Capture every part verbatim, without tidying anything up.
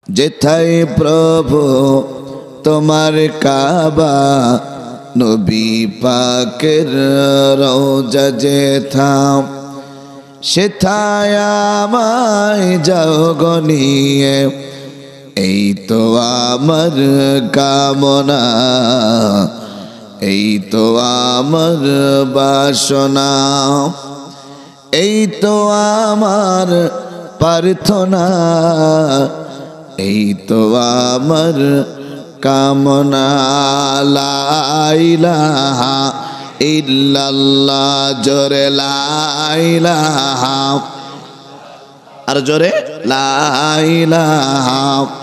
যেথায় প্রভু তোমার কাবা, নবী পাকের রওজা যেথা, সেথায় আমায় যাও গো নিয়ে। এই তো আমার কামনা, এই তো আমার বাসনা, এই তো আমার প্রার্থনা, এই তো আমার কামনা। লা ইলাহা ইল্লাল্লাহ, জোরে লা ইলাহা, আর জোরে লা ইলাহা,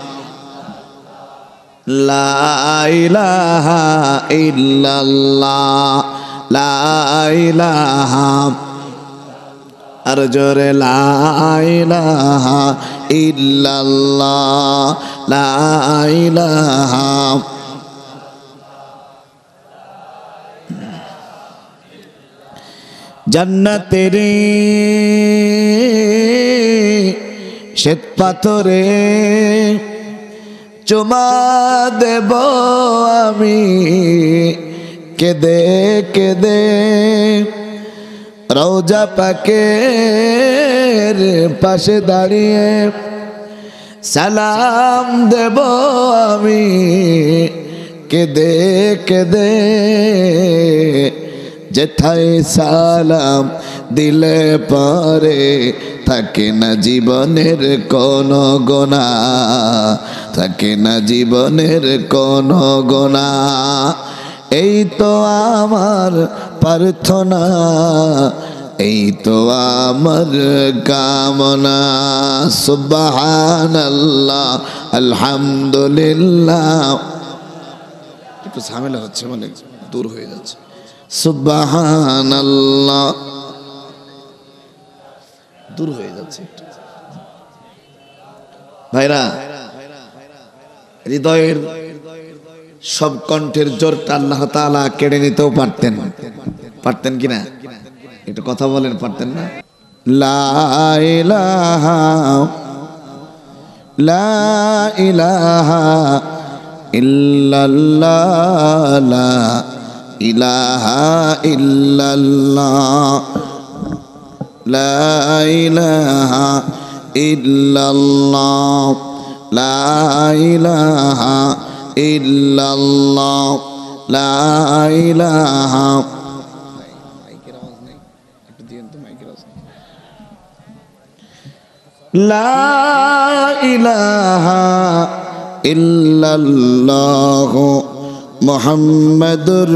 লা ইলাহা ইল্লাল্লাহ, লা ইলাহা, আর জোরে লা ইলাহা ইল্লাল্লাহ, লা ইলাহা। জান্নাতের শ্বেত পাথরে চুমা দেব আমি কেঁদে কেঁদে, রওজা পাকের পাশে দাঁড়িয়ে সালাম দেব আমি কেঁদে কেঁদে। যেথায় সালাম দিলে পরে থাকে না জীবনের কোনো গোনা, থাকে না জীবনের কোনো গোনা। এই তো আমার প্রার্থনা, এই তো আমার কামনা। সুবহানাল্লাহ, আলহামদুলিল্লাহ। একটু ঝামেলা হচ্ছে, মানে দূর হয়ে যাচ্ছে। সুবহানাল্লাহ, দূর হয়ে যাচ্ছে ভাইরা। হৃদয়ের সব কণ্ঠের জোরটা আল্লাহ তাআলা কেড়ে নিতেও পারতেন, পারতেন কিনা? একটু কথা বলেন, পারতেন না? লা ইলাহা লা ইলাহা ইল্লাল্লাহ, লা ইলাহা ইল্লাল্লাহ, লা ইলাহা ইল্লাল্লাহ, লা ইলাহা ইল্লাল্লাহ, লা ইলাহা। মাইকের আওয়াজ নেই, একটু দিয়েন তো মাইকের আওয়াজ। লা ইলাহা ইল্লাল্লাহ মুহাম্মাদুর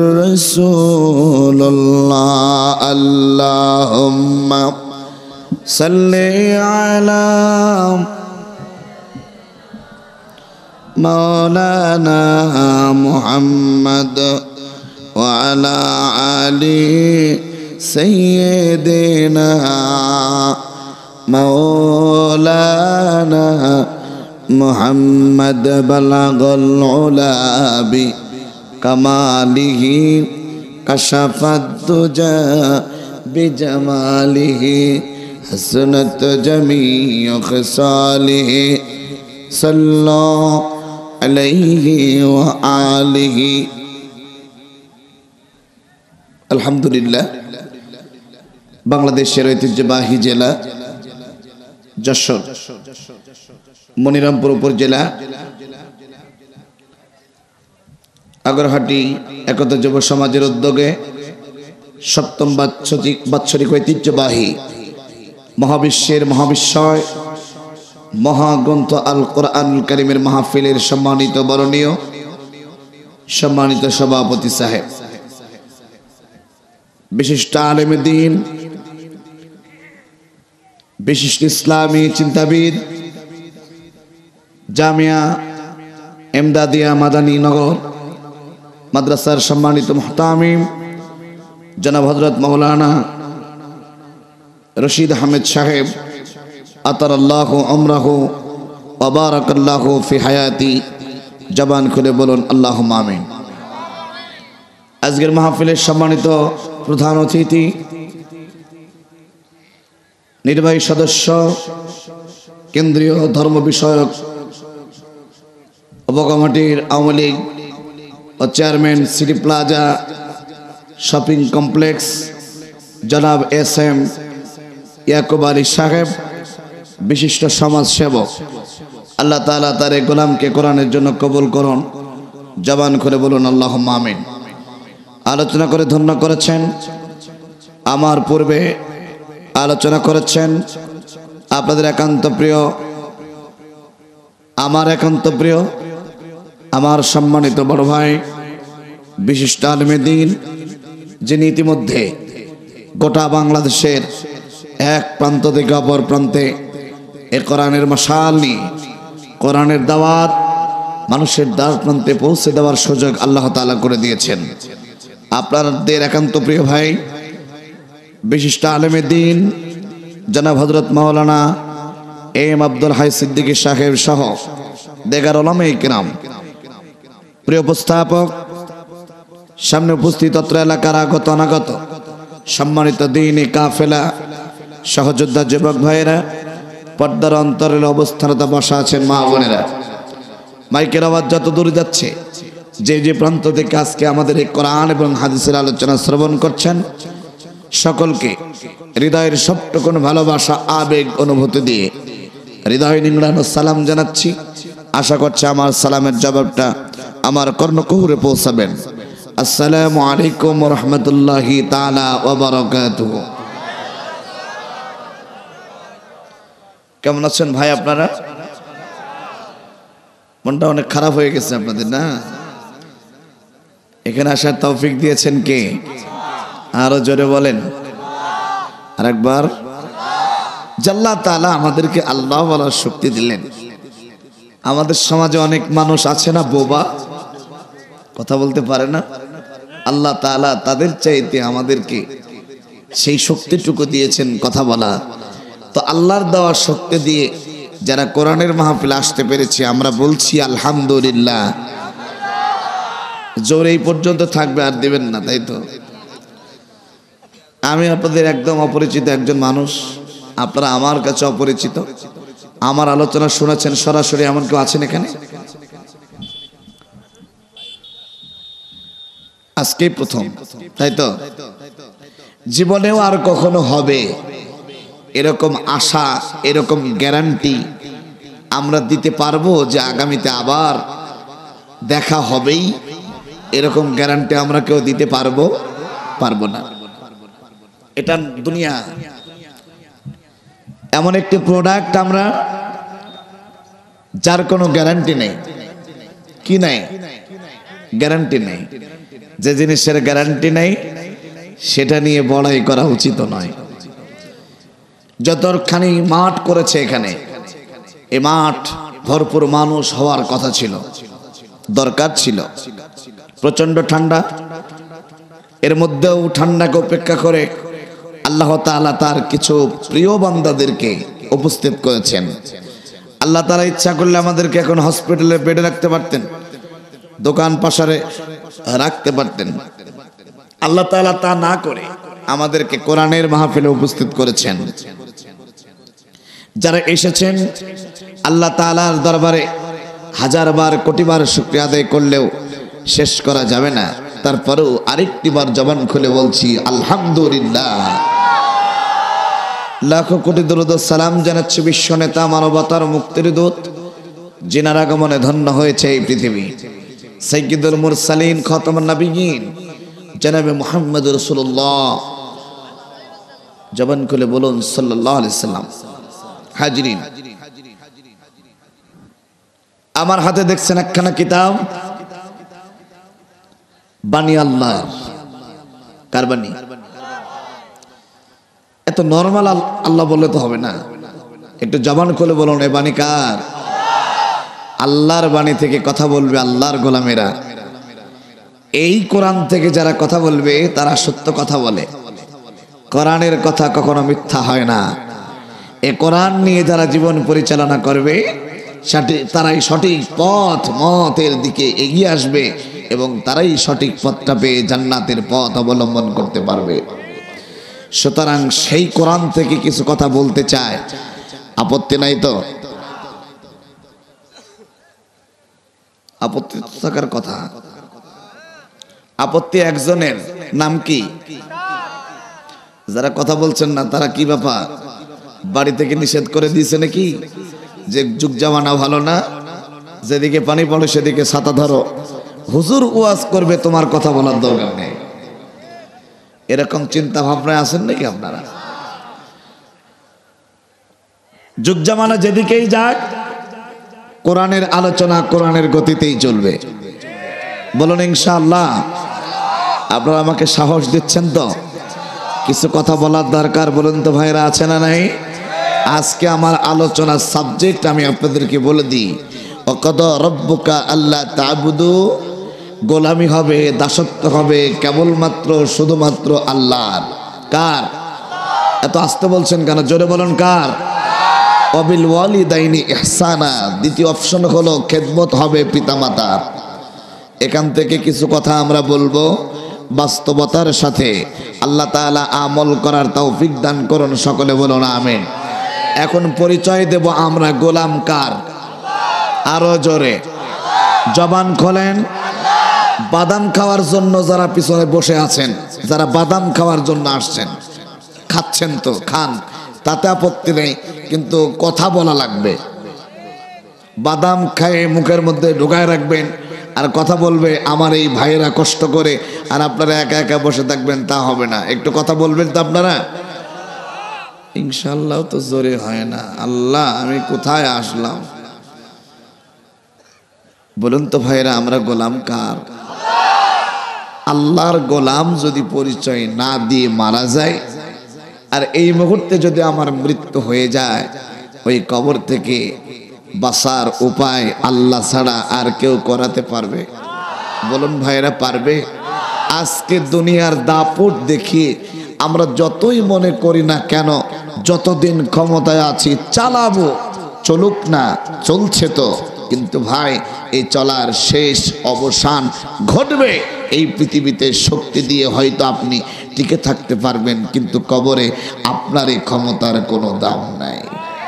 রাসূলুল্লাহ। আল্লাহুম্মা সাল্লি আলা মাওলানা মুহাম্মদ ওয়া আলা আলি সাইয়্যিদিনা মাওলানা মুহাম্মদ বালাগাল উলা বি কামালিহি কাশাফাত দুজা বিজামালিহি হাসনাত জামিউ খিসালিহি সাল্লাল্লাহু আলাইহি ওয়া আলিহি। আলহামদুলিল্লাহ, বাংলাদেশের ঐতিহ্যবাহী জেলা যশোর মনিরামপুর উপজেলা আগরহাটি একতা যুব সমাজের উদ্যোগে সপ্তম বাৎসরিক বাৎসরিক ঐতিহ্যবাহী মহাবিশ্বের মহাবিস্ময় মহাগ্রন্থ আল কোরআনুল কারীমের মাহফিলের সম্মানিত বরণীয় সম্মানিত সভাপতি সাহেব, বিশিষ্ট আলেমে দ্বীন, বিশিষ্ট ইসলামী চিন্তাবিদ, জামিয়া এমদাদিয়া মাদানী নগর মাদ্রাসার সম্মানিত মুহতামিম জনাব হযরত মাওলানা রশিদ আহমেদ সাহেব, আতারাল্লাহু আমরাহু ওয়া বারাকাল্লাহু ফি হায়াতি। জবান খুলে বলুন আল্লাহুম্মা আমিন। আজকের মাহফিলের সম্মানিত প্রধান অতিথি, নির্বাহী সদস্য, কেন্দ্রীয় ধর্ম বিষয়ক বগামাটির আওয়ামী লীগ ও chairman city plaza shopping complex জনাব এস এম ইয়াকুব আলী সাহেব, বিশিষ্ট সমাজ সেবক। আল্লাহ তাআলা তার এই গোলামকে কোরআনের জন্য কবুল করুন। জবান করে বলুন আল্লাহুম্মা আমিন। আলোচনা করে ধন্য করেছেন, আমার পূর্বে আলোচনা করেছেন আপনাদের একান্ত প্রিয়, আমার একান্ত প্রিয়, আমার সম্মানিত বড় ভাই, বিশিষ্ট আলেমে দ্বীন, যিনি ইতিমধ্যে গোটা বাংলাদেশের এক প্রান্ত থেকে অপর প্রান্তে এ কোরআনের মশাল নিয়ে কোরআনের দাওয়াত মানুষের দ্বার প্রান্তে পৌঁছে দেওয়ার সুযোগ আল্লাহ তাআলা করে দিয়েছেন। আপনাদের একান্ত প্রিয় ভাই, বিশিষ্ট আলেমে দ্বীন জনাব হযরত মাওলানা এম আব্দুল হাই সিদ্দিকী সাহেব সহ দেগার উলামায়ে কিরাম, প্রিয় উপস্থাপক, সামনে উপস্থিত অত্র এলাকার আগত অনাগত সম্মানিত দ্বীনি কাফেলা, সহযোদ্ধা যুবক ভাইয়েরা, পর্দার অন্তরের অবস্থানতা বসা আছেন মা বোনেরা, মাইকের আওয়াজ যত দূরে যাচ্ছে, যে যে প্রান্ত থেকে আজকে আমাদের এই কোরআন এবং হাদিসের আলোচনা শ্রবণ করছেন, সকলকে হৃদয়ের সবটুকুন ভালোবাসা, আবেগ, অনুভূতি দিয়ে হৃদয় নিংড়ানো সালাম জানাচ্ছি। আশা করছি আমার সালামের জবাবটা আমার কর্ণকুহরে পৌঁছাবেন। আসসালামু আলাইকুম ওয়া রাহমাতুল্লাহি তাআলা ওয়া বারাকাতুহু। কেমন আছেন ভাই আপনারা? মনটা অনেক খারাপ হয়ে গেছে আপনাদের, না? এখানে আসার তৌফিক দিয়েছেন কে? আরো জোরে বলেন আরেকবার। আল্লাহ তাআলা আমাদেরকে আল্লাহ বলার শক্তি দিলেন। আমাদের সমাজে অনেক মানুষ আছে না বোবা, কথা বলতে পারে না। আল্লাহ তাআলা তাদের চাইতে আমাদেরকে সেই শক্তিটুকু দিয়েছেন কথা বলা। তো আল্লাহর দেওয়ার শক্তি দিয়ে যারা কোরআনের মাহফিলে আসতে পেরেছি, আমরা বলছি আলহামদুলিল্লাহ। জোর এই পর্যন্ত থাকবে, আর দিবেন না, তাই তো? আমি আপনাদের একদম অপরিচিত একজন মানুষ, আপনারা আমার কাছে অপরিচিত। আমার আলোচনা শুনেছেন সরাসরি, এমন কেউ আছেন এখানে? আজকেই প্রথম, তাই তো? জীবনেও আর কখনো হবে এরকম আশা, এরকম গ্যারান্টি আমরা দিতে পারবো যে আগামীতে আবার দেখা হবেই, এরকম গ্যারান্টি আমরা কেউ দিতে পারবো পারবো না। এটা দুনিয়া এমন একটি প্রোডাক্ট আমরা যার কোনো গ্যারান্টি নেই। কি নাই? গ্যারান্টি নেই। যে জিনিসের গ্যারান্টি নেই সেটা নিয়ে বড়াই করা উচিত নয়। যতখানি মাঠ করেছে এখানে, এই মাঠ ভরপুর মানুষ হওয়ার কথা ছিল, দরকার ছিল। প্রচন্ড ঠান্ডা, এর মধ্যেও ঠান্ডাকে উপেক্ষা করে আল্লাহ তাআলা তার কিছু প্রিয় বান্দাদেরকে উপস্থিত করেছেন। আল্লাহ তাআলা ইচ্ছা করলে আমাদেরকে এখন হসপিটালে বেডে রাখতে পারতেন, দোকান পাশারে রাখতে পারতেন। আল্লাহ তাআলা তা না করে আমাদেরকে কোরআনের মাহফিলে উপস্থিত করেছেন। যারা এসেছেন আল্লাহ তাআলার দরবারে হাজার বার কোটি বার শুকরিয়া আদায় করলেও শেষ করা যাবে না। তারপরেও আরেকটি বার জবান খুলে বলছি আলহামদুলিল্লাহ। লাখো কোটি দরুদ ও সালাম জানাচ্ছি বিশ্ব নেতা, মানবতার মুক্তির দূত, যিনার আগমনে ধন্য হয়েছে এই পৃথিবী, সাইয়্যিদুল মুরসালিন খাতামুন নবিয়্যিন জনাবে মুহাম্মদ রাসূলুল্লাহ। জবান খুলে বলুন সাল্লাল্লাহু আলাইহি সাল্লাম। হাজিরিন, আমার হাতে দেখছেন একখানা কিতাব, বাণী আল্লাহ। কার বাণী? এত নরমাল আল্লাহ বললে তো হবে না, একটু জবান খুলে বলুন এ বাণী কার? আল্লাহর বাণী থেকে কথা বলবে আল্লাহর গোলামেরা। এই কোরআন থেকে যারা কথা বলবে তারা সত্য কথা বলে, কোরআনের কথা কখনো মিথ্যা হয় না। এ কোরআন নিয়ে যারা জীবন পরিচালনা করবে তারাই সঠিক পথ মতের দিকে এগিয়ে আসবে এবং তারাই সঠিক পথটা পেয়ে জান্নাতের পথ অবলম্বন করতে পারবে। সুতরাং সেই কোরআন থেকে কিছু কথা বলতে চায়, আপত্তি নাই তো? আপত্তি তো থাকার কথা। আপত্তি একজনের, নাম কি? যারা কথা বলছেন না তারা কি ব্যাপার? বাড়ি থেকে নিষেধ করে দিয়েছে নাকি যে যুগ জামানা ভালো না, যেদিকে পানি পড়ে সেদিকে ছাতা ধরো, হুজুর ওয়াজ করবে তোমার কথা বলার দরকার নেই? এরকম চিন্তা ভাবনায় আছেন নাকি আপনারা? যুগ জামানা যেদিকেই যাক কোরআনের আলোচনা কোরআনের গতিতেই চলবে। বলুন ইনশাআল্লাহ। আপনারা আমাকে সাহস দিচ্ছেন তো? কিছু কথা বলার দরকার, বলুন তো ভাইরা, আছে না নাই? আজকে আমার আলোচনার সাবজেক্ট আমি আপনাদেরকে বলে দিই। ওয়াকাদা রাব্বুকা আল্লা তা'বুদু, গোলামি হবে, দাসত্ব হবে কেবলমাত্র শুধুমাত্র আল্লাহর। কার? এত আস্তে বলছেন কেন? জোরে বলুন কার? ওয়াবিল ওয়ালিদাইনি ইহসানা, দ্বিতীয় অপশন হলো খেদমত হবে পিতামাতার। এখান থেকে কিছু কথা আমরা বলবো বাস্তবতার সাথে। আল্লাহ তাআলা আমল করার তৌফিক দান করুন, সকলে বলুন আমিন। এখন পরিচয় দেব আমরা গোলাম কার? আরো জোরে জবান খোলেন। বাদাম খাওয়ার জন্য যারা পিছনে বসে আছেন, যারা বাদাম খাওয়ার জন্য আসছেন, খাচ্ছেন তো খান, তাতে আপত্তি নেই, কিন্তু কথা বলা লাগবে। বাদাম খায়ে মুখের মধ্যে ঢুকায় রাখবেন আর কথা বলবে আমার এই ভাইয়েরা কষ্ট করে, আর আপনারা একা একা বসে থাকবেন, তা হবে না। একটু কথা বলবেন তো আপনারা? ইনশাআল্লাহ তো জোরে হয় না। আল্লাহ, আমি কোথায় আসলাম? বলুন তো ভাইয়েরা, আমরা গোলাম কার? আল্লাহর গোলাম যদি পরিচয় না দিয়ে মারা যায়, আর এই মুহূর্তে যদি আমার মৃত্যু হয়ে যায়, ওই কবর থেকে বাঁচার উপায় আল্লাহ ছাড়া আর কেউ করাতে পারবে? বলুন ভাইয়েরা, পারবে? আজকে দুনিয়ার দাপট দেখিয়ে আমরা যতই মনে করি না কেন, যতদিন ক্ষমতায় আছি চালাবো, চলুক না, চলছে তো, কিন্তু ভাই এই চলার শেষ অবসান ঘটবে। এই পৃথিবীতে শক্তি দিয়ে হয়তো আপনি টিকে থাকতে পারবেন, কিন্তু কবরে আপনার এই ক্ষমতার কোনো দাম নাই।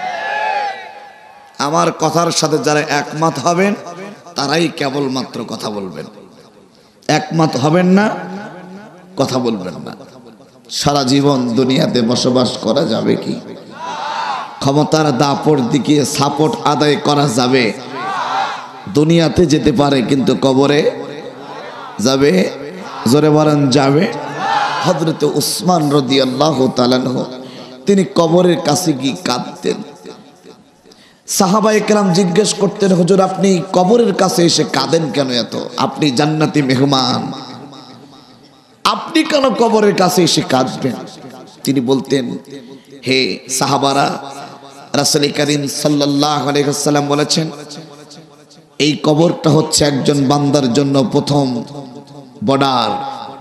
আমার কথার সাথে যারা একমত হবেন তারাই কেবলমাত্র কথা বলবেন, একমত হবেন না কথা বলবেন না। সারা জীবন দুনিয়াতে বসবাস করা যাবে কি? ক্ষমতার দাপট দিকে সাপোর্ট আদায় করা যাবে? দুনিয়াতে যেতে পারে কিন্তু কবরে যাবে? জোরে বলেন যাবে? হযরত উসমান রাদিয়াল্লাহু তাআলা আনহু তিনি কবরের কাছে গিয়ে কাঁদতেন। সাহাবায়ে কেরাম জিজ্ঞেস করতেন, হুজুর আপনি কবরের কাছে এসে কাঁদেন কেন এত? আপনি জান্নাতি মেহমান, আপনি কেন কবরের কাছে এসে কাঁদবেন? তিনি বলতেন, হে সাহাবারা, রাসূল করিম সাল্লাল্লাহু আলাইহি ওয়াসাল্লাম বলেছেন এই কবরটা হচ্ছে একজন বান্দার জন্য প্রথম বর্ডার,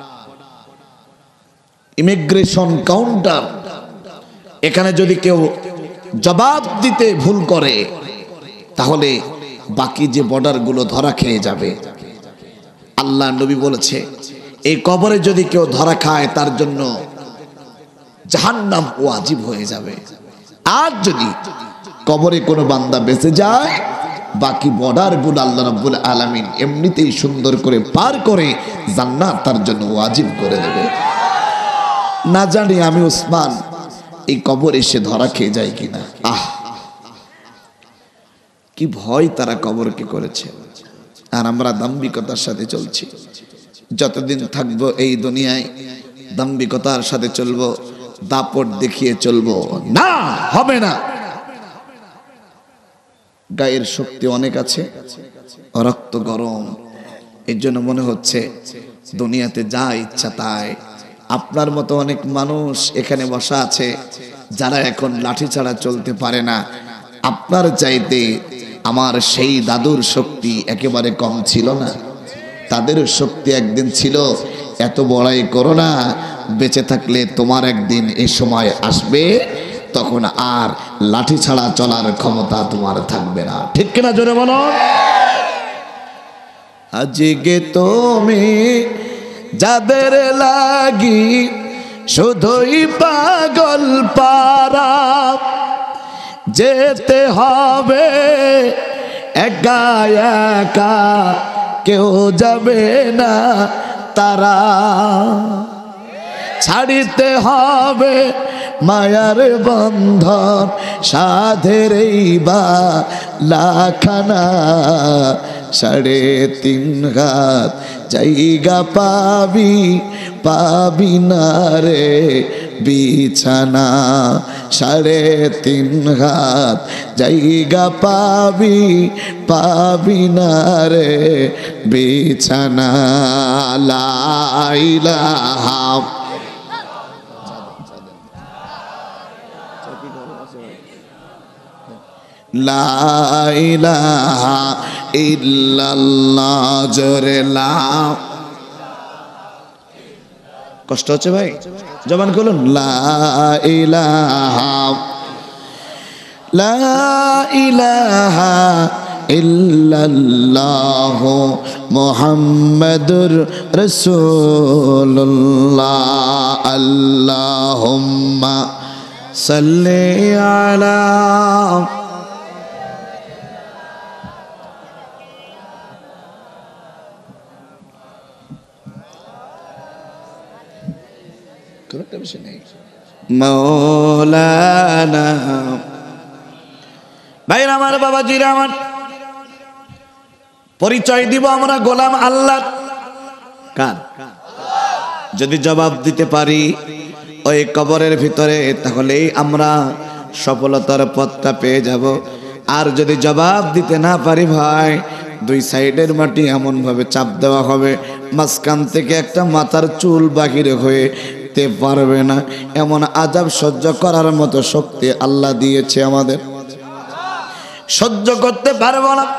ইমিগ্রেশন কাউন্টার। এখানে যদি কেউ জবাব দিতে ভুল করে তাহলে বাকি যে বর্ডারগুলো ধরা খেয়ে যাবে। আল্লাহ নবী বলেছে এই কবরে যদি কেউ ধরা খায় তার জন্য জাহান্নাম ওয়াজিব হয়ে যাবে। আর যদি কবরে কোনো বান্দা বেঁচে যায়, বাকি বর্ডারগুলো আল্লাহ রাব্বুল আলামিন এমনিতেই সুন্দর করে পার করে জান্নাত তার জন্য ওয়াজিব করে দেবে। না জানি আমি উসমান এই কবর এসে ধরা খেয়ে যায় কিনা। আহ, কি ভয় তারা কবরকে করেছে। আর আমরা দাম্ভিকতার সাথে চলছি। যতদিন থাকবো এই দুনিয়ায় দাম্ভিকতার সাথে চলবো, দাপট দেখিয়ে চলবো না, হবে না। গায়ের শক্তি অনেক আছে, রক্ত গরম, এর জন্য মনে হচ্ছে দুনিয়াতে যা ইচ্ছা তাই। আপনার মতো অনেক মানুষ এখানে বসা আছে যারা এখন লাঠি ছাড়া চলতে পারে না। আপনার চাইতে আমার সেই দাদুর শক্তি একেবারে কম ছিল না। তাদের শক্তি একদিন ছিল। এত বড়াই করো না, বেঁচে থাকলে তোমার একদিন এই সময় আসবে তখন আর লাঠি ছাড়া চলার ক্ষমতা তোমার থাকবে না। ঠিক কিনা জোরে বলো? আজকে তুমি যাদের লাগি শুধুই পাগল পারা, যেতে হবে একা একা কেউ যাবে না তারা, ছাড়িতে হবে মায়ার বন্ধন সাধের এই বালাখানা, সাড়ে তিন হাত জায়গা পাবি পাবি না রে বিছানা, সাড়ে তিন হাত জায়গা পাবি পাবি না রে বিছানা। লা ইলাহা লা ইলাহা ইল্লাল্লাহ, জোরে লা। কষ্ট হচ্ছে ভাই, জবান খুলুন। লা ইলাহা লা ইলাহা ইল্লাল্লাহ মুহাম্মাদুর রাসূলুল্লাহ। আল্লাহুম্মা সাল্লি আলা মৌলানা। ভাইরা আমার, বাবাজিরা আমার, পরিচয় দিব আমরা গোলাম আল্লাহ। কার? যদি জবাব দিতে পারি ওই কবরের ভিতরে, তাহলেই আমরা সফলতার পথটা পেয়ে যাব। আর যদি জবাব দিতে না পারি ভাই, দুই সাইডের মাটি এমন ভাবে চাপ দেওয়া হবে, মাঝখান থেকে একটা মাথার চুল বাহির হয়ে পারবে না। এমন আযাব সহ্য করার মতো শক্তি আল্লাহ দিয়েছে আমাদের, সহ্য করতে পারবো না।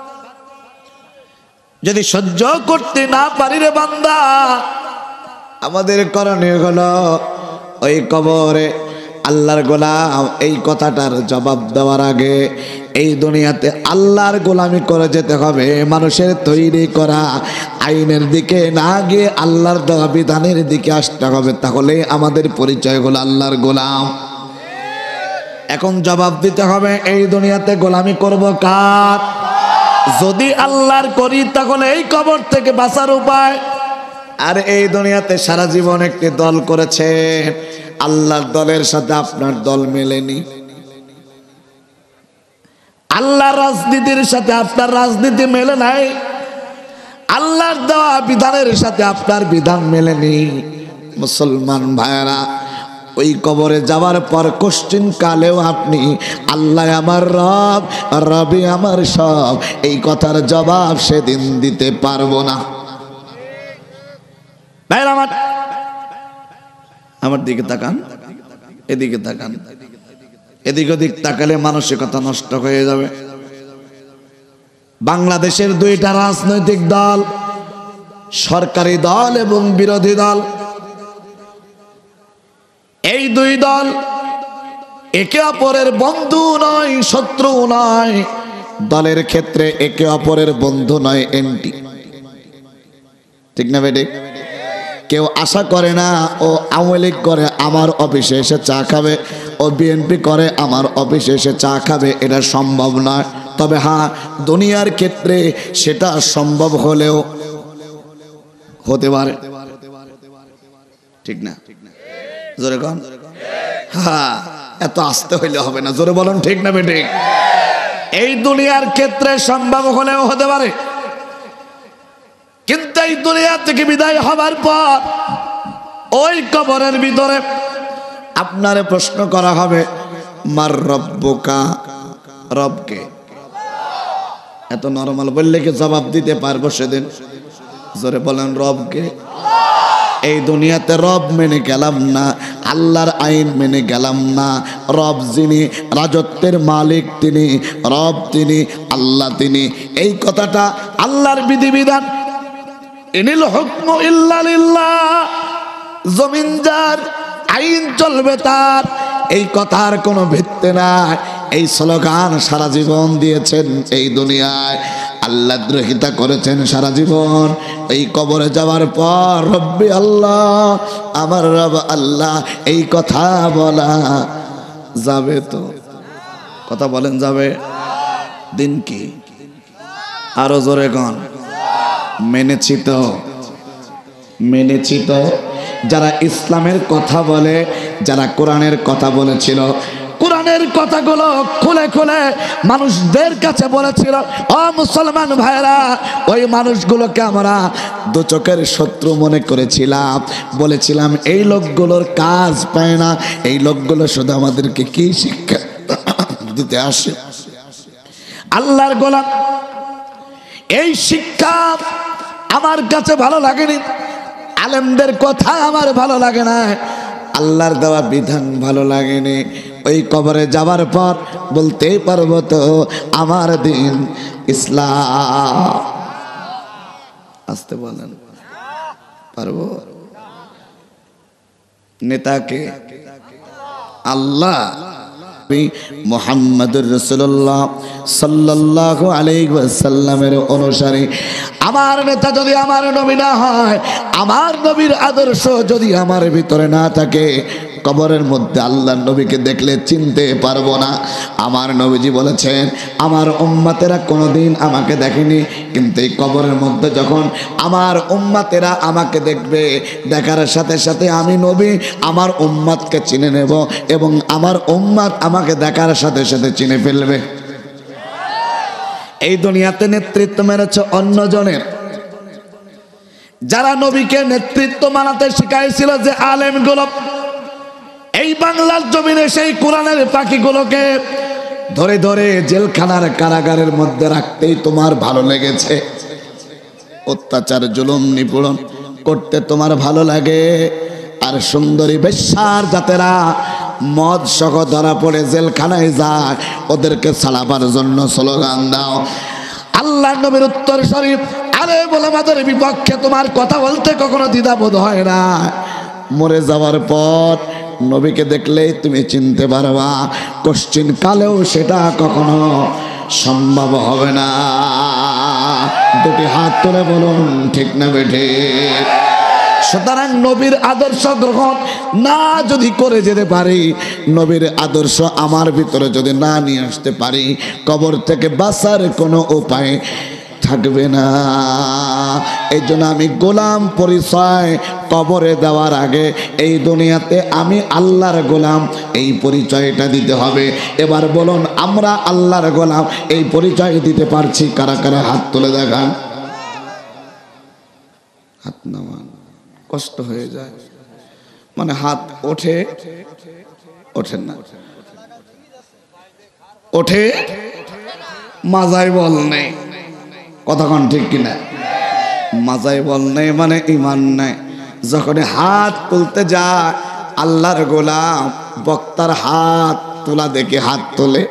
যদি সহ্য করতে না পারি রে বান্দা, আমাদের করণীয় হলো ওই কবরে আল্লাহর গোলাম এই কথাটার জবাব দেওয়ার আগে এই দুনিয়াতে আল্লাহর গোলামি করে যেতে হবে। মানুষের তৈরি করা আইনের দিকে না গিয়ে আল্লাহর দেওয়া বিধানের দিকে আসতে হবে, তাহলে আমাদের পরিচয় হলো আল্লাহর গোলাম। এখন জবাব দিতে হবে এই দুনিয়াতে গোলামি করব কার? যদি আল্লাহর করি তাহলে এই কবর থেকে বাঁচার উপায়। আর এই দুনিয়াতে সারা জীবন একটি দল করেছে, আল্লাহর দলের সাথে আপনার দল মেলেনি। আল্লাহর রাজনীতির সাথে আপনার রাজনীতি মেলে নাই, আল্লাহর দেওয়া বিধানের সাথে আপনার বিধান মেলেনি। মুসলমান ভাইরা, ওই কবরে যাওয়ার পর কোশ্চিন কালেও আপনি আল্লাহ আমার রব, রবি আমার সব, এই কথার জবাব সেদিন দিতে পারবো না। ভাইরা আমার, আমার দিকে তাকান, এদিকে তাকান। এদিক ওদিক তাকালে মানসিকতা নষ্ট হয়ে যাবে। বাংলাদেশের দুইটা রাজনৈতিক দল, সরকারি দল এবং বিরোধী দল, এই দুই দল একে অপরের বন্ধু নয়, শত্রু নয়। দলের ক্ষেত্রে একে অপরের বন্ধু নয়, এন্টি। ঠিক না বেঠিক? কেউ আশা করে না ও আওয়ামী লীগ করে আমার অফিসে এসে চা খাবে, ও বিএনপি করে আমার অফিসে এসে চা খাবে, এটা সম্ভব নয়। তবে হ্যাঁ, দুনিয়ার ক্ষেত্রে সেটা সম্ভব হলেও হতে পারে। ঠিক না? জোরে কন। হ্যাঁ, এত আসতে হইলে হবে না, জোরে বলুন ঠিক না বেঠিক? এই দুনিয়ার ক্ষেত্রে সম্ভব হলেও হতে পারে, কিন্তু এই দুনিয়া থেকে বিদায় হবার পর ওই কবরের ভিতরে আপনারে প্রশ্ন করা হবে, মার রব্বুকা, রবকে। এত নরমাল বললে কি জবাব দিতে পারবো সেদিন? জোরে বলেন রবকে। এই দুনিয়াতে রব মেনে গেলাম না, আল্লাহর আইন মেনে গেলাম না। রব যিনি, রাজত্বের মালিক তিনি, রব তিনি, আল্লাহ তিনি। এই কথাটা আল্লাহর বিধিবিধান, ইনিল হুকমু ইল্লা লিল্লাহ, জমিন যার, আইন চলবে তার, এই কথার কোনো ভিত্তি নাই। এই স্লোগান সারা জীবন দিয়েছেন এই দুনিয়ায়, আল্লাহ দ্রোহিতা করেছেন সারা জীবন। এই কবরে যাওয়ার পর রব্বি আল্লাহ, আমার রব আল্লাহ, এই কথা বলা যাবে তো? কথা বলেন যাবে? দিন কি আরো জোরে গান মেনেছি তো মেনেছি তো যারা ইসলামের কথা বলে, যারা কোরআনের কথা বলেছিল, কোরআনের কথাগুলো খুলে খুলে মানুষদের কাছে বলেছিল, ও মুসলমান ভাইরা, ওই মানুষগুলোকে আমরা দু চোখের শত্রু মনে করেছিলাম। বলেছিলাম এই লোকগুলোর কাজ পায় না, এই লোকগুলো শুধু আমাদেরকে কি শিক্ষা দিতে আসে। আল্লাহর গোলাম, এই শিক্ষা আমার কাছে ভালো লাগেনি, আলেমদের কথা আমার ভালো লাগে না, আল্লাহর দেওয়া বিধান ভালো লাগেনি। ওই কবরে যাবার পর বলতেই পারবো তো আমার দিন ইসলাম। আসতে বলেন, পারবো? নেতাকে আল্লাহ মুহাম্মদুর রাসূলুল্লাহ সাল্লাল্লাহু আলাইহি ওয়াসাল্লামের অনুসারী। আমার নেতা যদি আমার নবী না হয়, আমার নবীর আদর্শ যদি আমার ভিতরে না থাকে, কবরের মধ্যে আল্লাহর নবীকে দেখলে চিনতে পারবো না। আমার নবীজি বলেছেন, আমার উম্মতেরা কোনোদিন আমাকে দেখেনি, কিন্তু এই কবরের মধ্যে যখন আমার উম্মতেরা আমাকে দেখবে, দেখার সাথে সাথে আমি নবী আমার উম্মতকে চিনে নেব, এবং আমার উম্মত আমাকে দেখার সাথে সাথে চিনে ফেলবে। এই দুনিয়াতে নেতৃত্ব মেরেছে অন্যজনের, যারা নবীকে নেতৃত্ব মানাতে শিখাইছিল যে আলেমগুলো, এই বাংলার জমিনে সেই কোরআনের পাখিগুলোকে ধরে ধরে জেলখানার কারাগারের মধ্যে রাখতেই তোমার ভালো লেগেছে। অত্যাচার জুলুম নিপীড়ন করতে তোমার ভালো লাগে। আর সুন্দরী বেশ্যার জাতেরা মদ সহ ধরা পড়ে জেলখানায় যায়, ওদেরকে ছাড়াবার জন্য স্লোগান দাও। আল্লাহ নবীর উত্তর শরীফ, আরে বলে আমাদের বিপক্ষে তোমার কথা বলতে কখনো দ্বিধাবোধ হয় না। মরে যাওয়ার পর নবীকে দেখলেই তুমি চিনতে পারবা, কোশ্চিন কালেও সেটা কখনো সম্ভব হবে না। দুটি হাত তুলে বলুন ঠিক না বেঠে? সুতরাং নবীর আদর্শ গ্রহণ না যদি করে যেতে পারি, নবীর আদর্শ আমার ভিতরে যদি না নিয়ে আসতে পারি, কবর থেকে বাঁচার কোনো উপায় থাকবে না। এই জন্য আমি গোলাম পরিচয় কবরে দেওয়ার আগে এই দুনিয়াতে আমি আল্লাহর গোলাম, এই পরিচয়টা দিতে হবে। এবার বলুন, আমরা আল্লাহর গোলাম এই পরিচয় দিতে পারছি কারা কারা? হাত তুলে দেখান। হাত নামান, কষ্ট হয়ে যায়, মানে হাত ওঠে ওঠে না, ওঠে মাজায় বল নেই। কতক্ষণ ঠিক কিনা? মাজায় বল নেই মানে ইমান নেই। যখন হাত তুলতে যায় আল্লাহর গোলাম, বক্তার হাত তোলা দেখে হাত তোলে।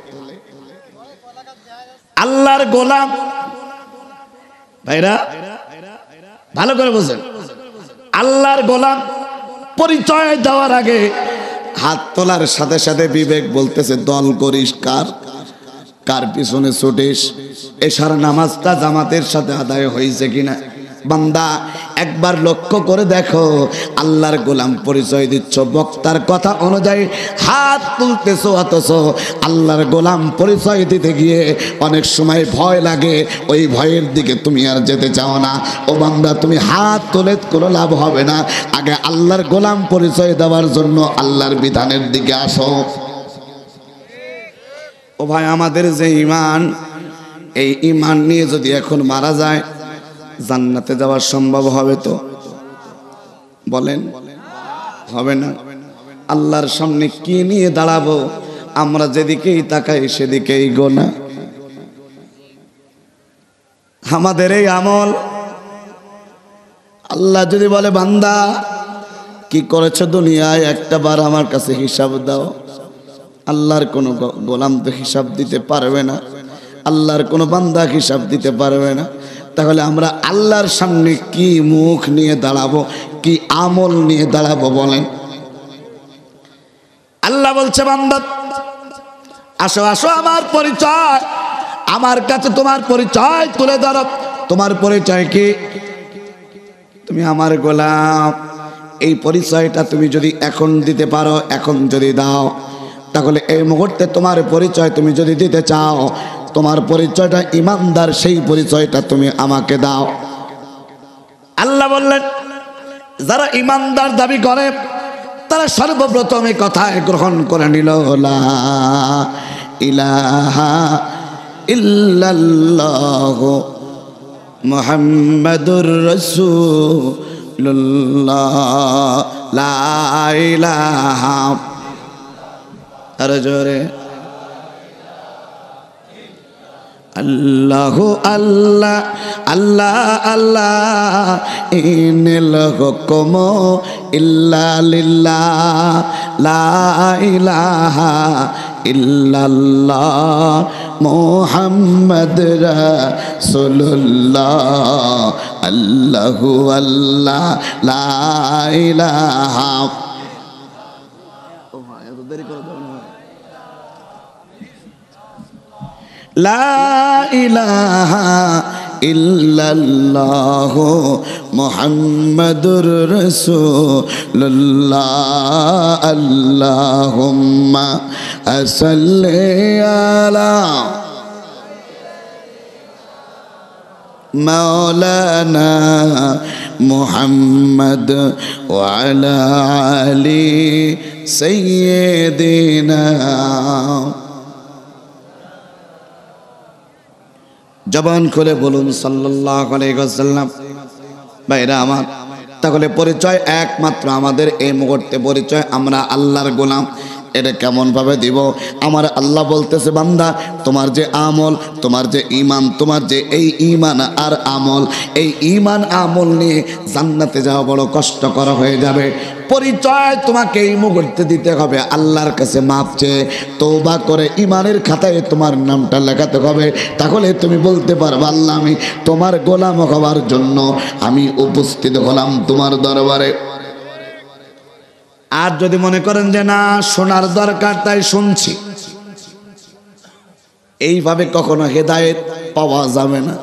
আল্লাহর গোলাম ভাইরা ভালো করে বুঝেন, আল্লাহর গোলাম পরিচয় দেওয়ার আগে হাত তোলার সাথে সাথে বিবেক বলতেছে দল করিস কার, কার পিছনে ছুটিস, এশার নামাজটা জামাতের সাথে আদায় হয়েছে কিনা। বান্দা একবার লক্ষ্য করে দেখো, আল্লাহর গোলাম পরিচয় দিচ্ছ, বক্তার কথা অনুযায়ী হাত তুলতেছো, অথচ আল্লাহর গোলাম পরিচয় দিতে গিয়ে অনেক সময় ভয় লাগে, ওই ভয়ের দিকে তুমি আর যেতে চাও না। ও বান্দা, তুমি হাত তুলে কোনো লাভ হবে না, আগে আল্লাহর গোলাম পরিচয় দেওয়ার জন্য আল্লাহর বিধানের দিকে আসো। ও ভাই, আমাদের যে ইমান, এই ইমান নিয়ে যদি এখন মারা যায় জান্নাতে যাওয়া সম্ভব হবে তো? বলেন, হবে না? আল্লাহর সামনে কি নিয়ে দাঁড়াবো? আমরা যেদিকেই তাকাই সেদিকেই গোনা। আমাদের এই আমল, আল্লাহ যদি বলে বান্দা কি করেছো দুনিয়ায়, একটা বার আমার কাছে হিসাব দাও, আল্লাহর কোনো গোলাম তো হিসাব দিতে পারবে না, আল্লাহর কোনো বান্দা হিসাব দিতে পারবে না। তাহলে আমরা আল্লাহর সামনে কি মুখ নিয়ে দাঁড়াবো, কি আমল নিয়ে দাঁড়াবো বলেন? আল্লাহ বলছে বান্দা আসো আসো, আমার পরিচয়, আমার কাছে তোমার পরিচয় তুলে ধরো। তোমার পরিচয় কি? তুমি আমার গোলাম। এই পরিচয়টা তুমি যদি এখন দিতে পারো, এখন যদি দাও, তাহলে এই মুহূর্তে তোমার পরিচয় তুমি যদি দিতে চাও, তোমার পরিচয়টা ইমানদার, সেই পরিচয়টা তুমি আমাকে দাও। আল্লাহ বললেন যারা ইমানদার দাবি করে তারা সর্বপ্রথম এই কথায় গ্রহণ করে নিল, লা ইলাহা ইল্লাল্লাহ মুহাম্মাদুর রাসূলুল্লাহ, লা ইলাহা, আর জোরে আল্লাহু আল্লাহ আল্লাহ আল্লাহ ইনিল হুকমু ইল্লা লিল্লাহ, লা ইলাহা ইল্লাল্লাহ মুহাম্মদ রাসূলুল্লাহ, আল্লাহু আল্লাহ লা ইলাহা। ও ভাই এত দেরি করে দাও না, লা ইলাহা ইল্লাল্লাহ মুহাম্মাদুর রাসূলুল্লাহ, আল্লাহুম্মা সাল্লি আলা মাওলানা মুহাম্মদ ওয়া আলা আলি সাইয়্যিদিনা। জবান খুলে বলুন সাল্লাল্লাহু আলাইহি ওয়াসাল্লাম। ভাইরা আমার, তাহলে পরিচয় একমাত্র আমাদের এই মুহূর্তে পরিচয় আমরা আল্লাহর গোলাম। এটা কেমন ভাবে দিব? আমার আল্লাহ বলতেছে বান্দা তোমার যে আমল, তোমার যে ঈমান, তোমার যে এই ঈমান আর আমল, এই ঈমান আমল নিয়ে জান্নাতে যাওয়া বড় কষ্টকর হয়ে যাবে। পরিচয় তোমাকে এই মুহূর্তে দিতে হবে আল্লাহর কাছে মাপ চেয়ে, তওবা করে ঈমানের খাতায় তোমার নামটা লেখাতে হবে। তাহলে তুমি বলতে পারবে আল্লাহ আমি তোমার গোলাম হওয়ার জন্য আমি উপস্থিত হলাম তোমার দরবারে। আর যদি মনে করেন যে না শোনার দরকার তাই শুনছি, এইভাবে কখনো হেদায়েত পাওয়া যাবে না।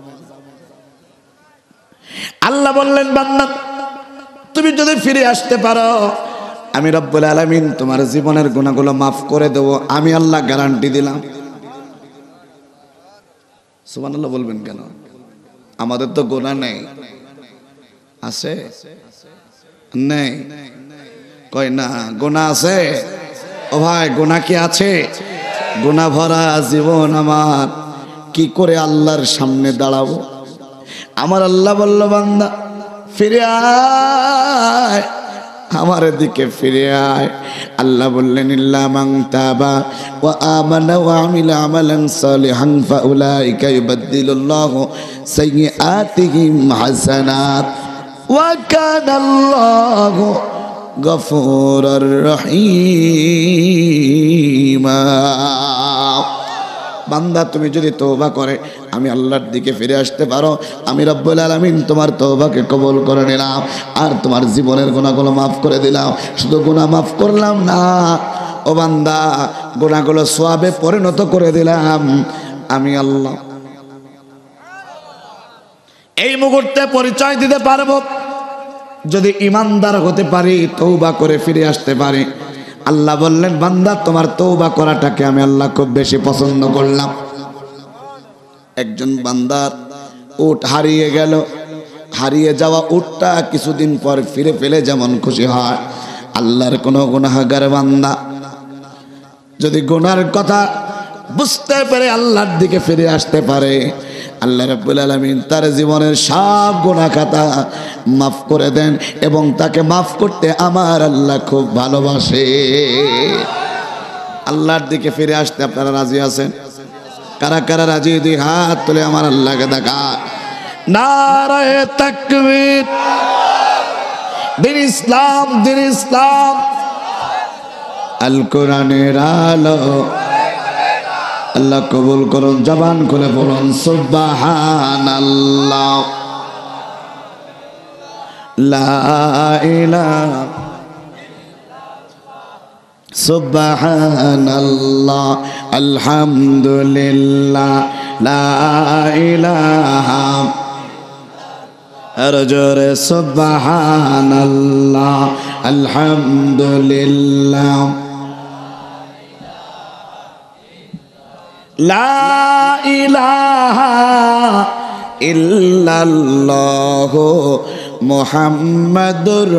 আল্লাহ বললেন বান্দা তুমি যদি ফিরে আসতে পারো আমি রব্বুল আলামিন তোমার জীবনের গুনাহগুলো মাফ করে দেব, আমি আল্লাহ গ্যারান্টি দিলাম। সুবহানাল্লাহ বলবেন কেন? আমাদের তো গুনাহ নেই, আছে নেই? কয় না গুনাহ আছে। ও ভাই গুনাহ কি আছে? গুনাহ ভরা জীবন আমার, কি করে আল্লাহর সামনে দাঁড়াবো? আমার আল্লাহ বলল বান্দা ফিরে আয়, আমার দিকে ফিরে আয়। আল্লাহ বললেন ইল্লা মান তাবা ওয়া আমানা ওয়া আমিলা আমালান সালিহান ফাউলাইকা ইউবাদদিলুল্লাহু সাইয়্যাতিহিম হাসানাত ওয়া কানাল্লাহু গফুরুর রহিম। বান্দা তুমি যদি তওবা করে আমি আল্লাহর দিকে ফিরে আসতে পারো, আমি রব্বুল আলামিন তোমার তওবাকে কবুল করে নিলাম আর তোমার জীবনের গুনাহগুলো মাফ করে দিলাম। শুধু গুনাহ মাফ করলাম না ও বান্দা, গুনাহগুলো সওয়াবে পরিণত করে দিলাম আমি আল্লাহ। এই মুহূর্তে পরিচয় দিতে পারবো যদি ইমানদার হতে পারি, তওবা করে ফিরে আসতে পারি। আল্লাহ বললেন বান্দা তোমার তওবা করাটাকে আমি আল্লাহ খুব বেশি পছন্দ করলাম। একজন বান্দার উট হারিয়ে গেল, হারিয়ে যাওয়া উটটা কিছুদিন পর ফিরে পেলে যেমন খুশি হয়, আল্লাহর কোনো গুনাহগার বান্দা যদি গুনার কথা বুঝতে পেরে আল্লাহর দিকে ফিরে আসতে পারে, আল্লাহ রাব্বুল আলামিন তার জীবনের সব গুনাহ খাতা মাফ করে দেন এবং তাকে মাফ করতে আমার আল্লাহ খুব ভালোবাসে। আল্লাহর দিকে ফিরে আসতে আপনারা রাজি আছেন? কারা কারা রাজি? দুই হাত তুলে আমার আল্লাহকে দেখা। নারায়ে তাকবীর, দিন ইসলাম, দিন ইসলাম, আল কোরআনের আলো। আল্লাহ কবুল করুন। জবান খুলে বলুন সুবহানাল্লাহ, লা ইলাহা সুবহানাল্লাহ, আলহামদুলিল্লাহ, লা ইলাহা, আর জোরে সুবহানাল্লাহ, আলহামদুলিল্লাহ, লা ইলাহা ইল্লাল্লাহ মুহাম্মাদুর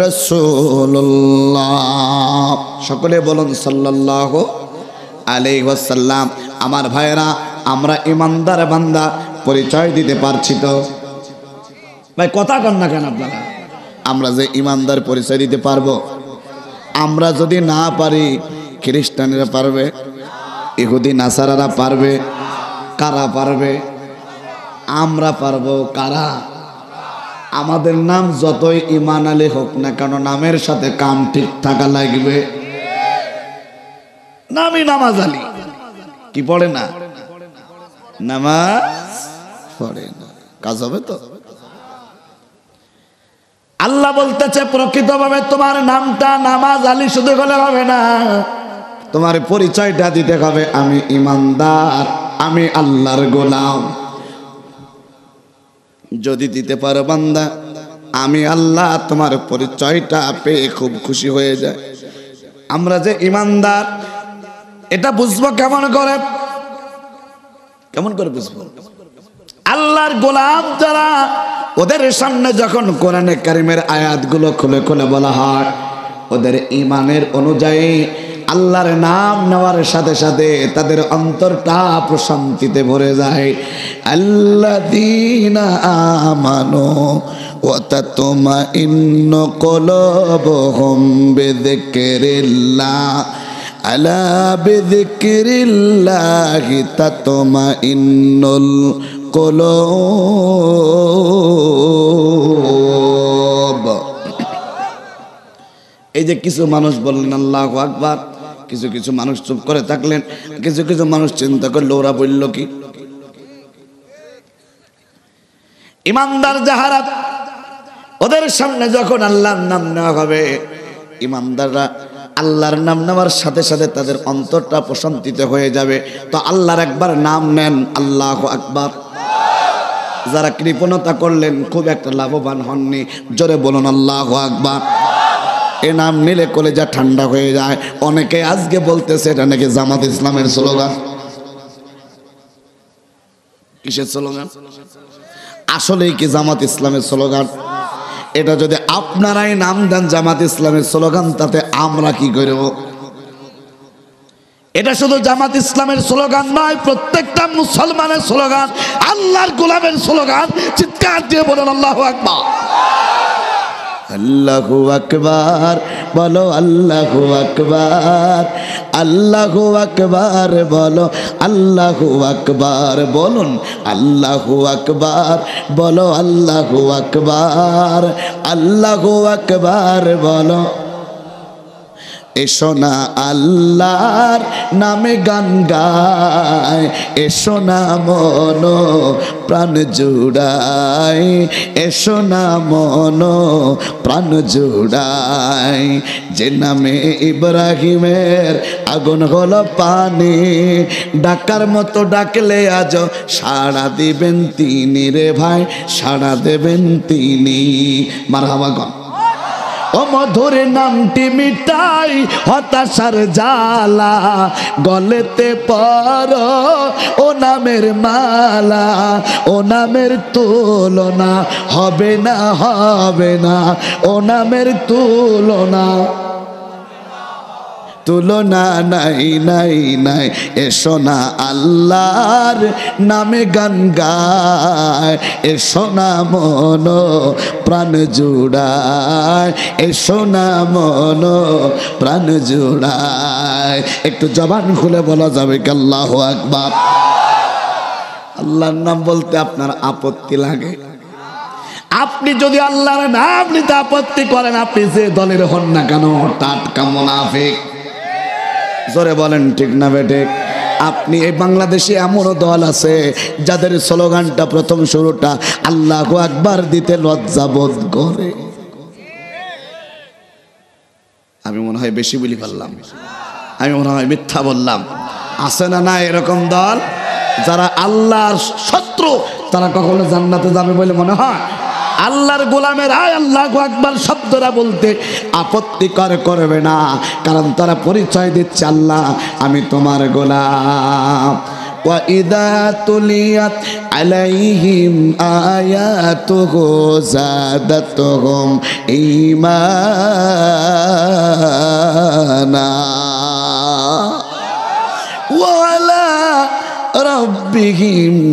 রাসূলুল্লাহ। সকলে বলুন সাল্লাল্লাহু আলাইহি ওয়াসাল্লাম। আমার ভাইরা, আমরা ইমানদার বান্দা পরিচয় দিতে পারছি তো? ভাই কথা কন না কেন আপনারা? আমরা যে ইমানদার পরিচয় দিতে পারবো? আমরা যদি না পারি, খ্রিস্টানেরা পারবে, ইহুদি নাসারারা পারবে, কারা পারবে? আমরা পারবো। কারা? আমাদের নাম যতই ইমান আলী হোক না কেন, নামের সাথে কাম ঠিক থাকা লাগবে। নামই নামাজ আলী, কি পড়ে না? নামাজ পড়ে না, কাজ হবে তো? আল্লাহ বলতেছে প্রকৃতভাবে তোমার নামটা নামাজ আলী শুধু বলে হবে না, তোমার পরিচয়টা দিতে হবে আমি ইমানদার, আমি আল্লাহর গোলাম। যদি দিতে পারো বান্দা আমি আল্লাহ, তোমার পরিচয়টা পেয়ে খুব খুশি হয়ে যায়। আমরা যে ইমানদার এটা বুঝবো কেমন করে? কেমন করে বুঝবো? আল্লাহর গোলাম যারা, ওদের সামনে যখন কোরআনে কারিমের আয়াতগুলো খুলে খুলে বলা হয়, ওদের ইমানের অনুযায়ী আল্লাহর নাম নেওয়ার সাথে সাথে তাদের অন্তরটা প্রশান্তিতে ভরে যায়। আল্লাযীনা আমানু ওয়া তাতমাইন্নু কুলুবুহুম বিযিকরিল্লাহ আলা বিযিকরিল্লাহি তাতমাইন্নুল কুলুব। এই যে কিছু মানুষ বললেন আল্লাহু আকবার, কিছু কিছু মানুষ চুপ করে থাকলেন, কিছু কিছু মানুষ চিন্তা করলো ওরা বলল কি? ইমানদার যাহারা, ওদের সামনে যখন আল্লাহর নাম নেওয়া হবে, ইমানদাররা আল্লাহর নাম নেওয়ার সাথে সাথে তাদের অন্তরটা প্রশান্তিতে হয়ে যাবে। তো আল্লাহর একবার নাম নেন, আল্লাহু আকবার। যারা কৃপণতা করলেন খুব একটা লাভবান হননি, জোরে বলুন আল্লাহু আকবার। এ নাম নিলে কলেজা ঠান্ডা হয়ে যায়। অনেকে আজকে বলতেছে এটা নাকি জামাত ইসলামের স্লোগান। কিসের স্লোগান? আসলেই কি জামাত ইসলামের স্লোগান? এটা যদি আপনারাই নাম দেন জামাত ইসলামের স্লোগান, তাতে আমরা কি করব? এটা শুধু জামাত ইসলামের স্লোগান নয়, প্রত্যেকটা মুসলমানের স্লোগান, আল্লাহর গোলামের স্লোগান। চিৎকার দিয়ে বলুন আল্লাহু আকবার। আল্লাহু আকবার বলো, আল্লাহু আকবার, আল্লাহু আকবার বলো, আল্লাহু আকবার বলুন, আল্লাহু আকবার বলো, আল্লাহু আকবার, আল্লাহু আকবার বলো। এসো না আল্লাহর নামে গান গায়, এসো না মন প্রাণ জুড়াই, এসো না মন প্রাণ জুড়াই। যে নামে ইব্রাহিমের আগুন হলো পানি, ডাকার মতো ডাকলে আজ সাড়া দিবেন তিনি রে ভাই, সাড়া দেবেন তিনি। মারহাবা গান। ও মধুর নামটি মিটাই হতাশার জ্বালা, গলেতে পরো ও নামের মালা, ও নামের তুলনা হবে না, হবে না, ও নামের তুলনা, তুলনা নাই নাই নাই। এসো না আল্লাহর নামে গান গায়, এসো না মন প্রাণ জুড়ায়, এসো না মন প্রাণ জুড়ায়। একটু জবান খুলে বলা যাবে কি আল্লাহু আকবার? আল্লাহর নাম বলতে আপনার আপত্তি লাগে? আপনি যদি আল্লাহর নাম নিতে আপত্তি করেন, আপনি যে দলের হন না কেন, টাটকা মুনাফিক। জোরে বলেন ঠিক না বেঠিক? আপনি এই বাংলাদেশে এমনও দল আছে যাদের স্লোগানটা প্রথম শুরুটা আল্লাহু আকবার দিতে লজ্জা বোধ করে। আমি মনে হয় বেশি বলি ফেললাম, আমি মনে হয় মিথ্যা বললাম। আছে না না এরকম দল? যারা আল্লাহর শত্রু, তারা কখনো জান্নাতে যাবে বলে মনে হয়? আল্লাহর গোলামের আয় আল্লাহু আকবার শব্দটা বলতে আপত্তি করে করবে না, কারণ তারা পরিচয় দিচ্ছে আল্লাহ আমি তোমার গোলাম। وإذا تليت عليهم آياته زادتهم إيمانا وعلى ربهم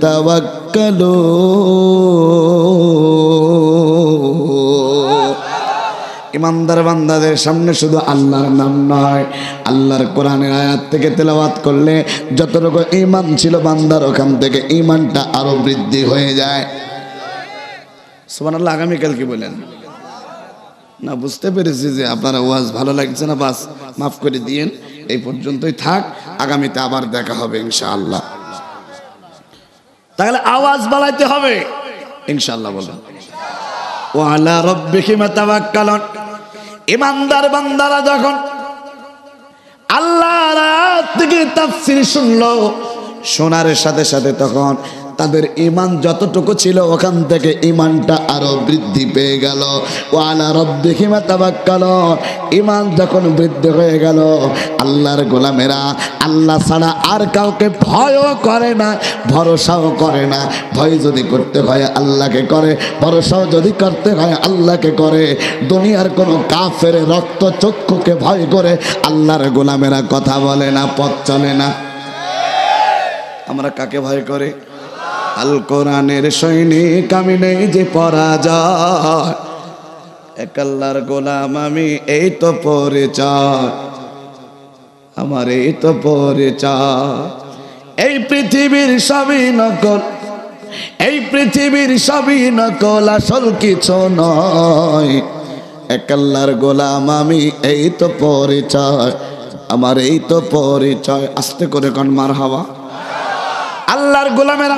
يتوكلون ইমানদার বান্দাদের সামনে শুধু আল্লাহর নাম নয়, আল্লাহর কোরআনের আয়াত থেকে তেলাওয়াত করলে যতটুকু ঈমান ছিল বান্দার ওখান থেকে ঈমানটা আরো বৃদ্ধি হয়ে যায়। সুবহানাল্লাহ। আগামীকাল কি বলেন? না বুঝতে পেরেছি যে আপনারা ওয়াজ ভালো লাগছে না, বাস মাফ করে দিয়েন, এই পর্যন্তই থাক, আগামীতে আবার দেখা হবে ইনশাআল্লাহ। তাহলে আওয়াজ বাড়াইতে হবে ইনশাআল্লাহ। বলেন ওয়া আলা রাব্বিহিম তাওয়াক্কালুন। ইমানদার বান্দারা যখন আল্লাহর আয়াত থেকে তাফসীর শুনলো, শোনার সাথে সাথে তখন তাদের ঈমান যতটুকু ছিল ওখান থেকে ঈমানটা আরো বৃদ্ধি পেয়ে গেল। ওয়া আলা রাব্বিহিম তাওয়াক্কালুন। ঈমান যখন বৃদ্ধি হয়ে গেল, আল্লাহর গোলামেরা আল্লাহ ছাড়া আর কাউকে ভয়ও করে না, ভরসাও করে না। ভয় যদি করতে হয় আল্লাহকে করে, ভরসাও যদি করতে হয় আল্লাহকে করে। দুনিয়ার কোনো কাফের রক্ত চক্ষুকে ভয় করে আল্লাহর গোলামেরা কথা বলে না, পথ চলে না। আমরা কাকে ভয় করে? আল কোরআনের সৈনিক আমি নেই যে পরাজয়, এক আল্লাহর গোলাম আমি, এই তো পরিচয় আমার, এই তো পরিচয়। এই পৃথিবীর সবই নকল, এই পৃথিবীর সবই নকল, আসল কিছু নয়। এক আল্লাহর গোলাম আমি, এই তো পরিচয় আমার, এই তো পরিচয়। আস্তে করে কোন মারহাবা। আল্লাহর গোলামেরা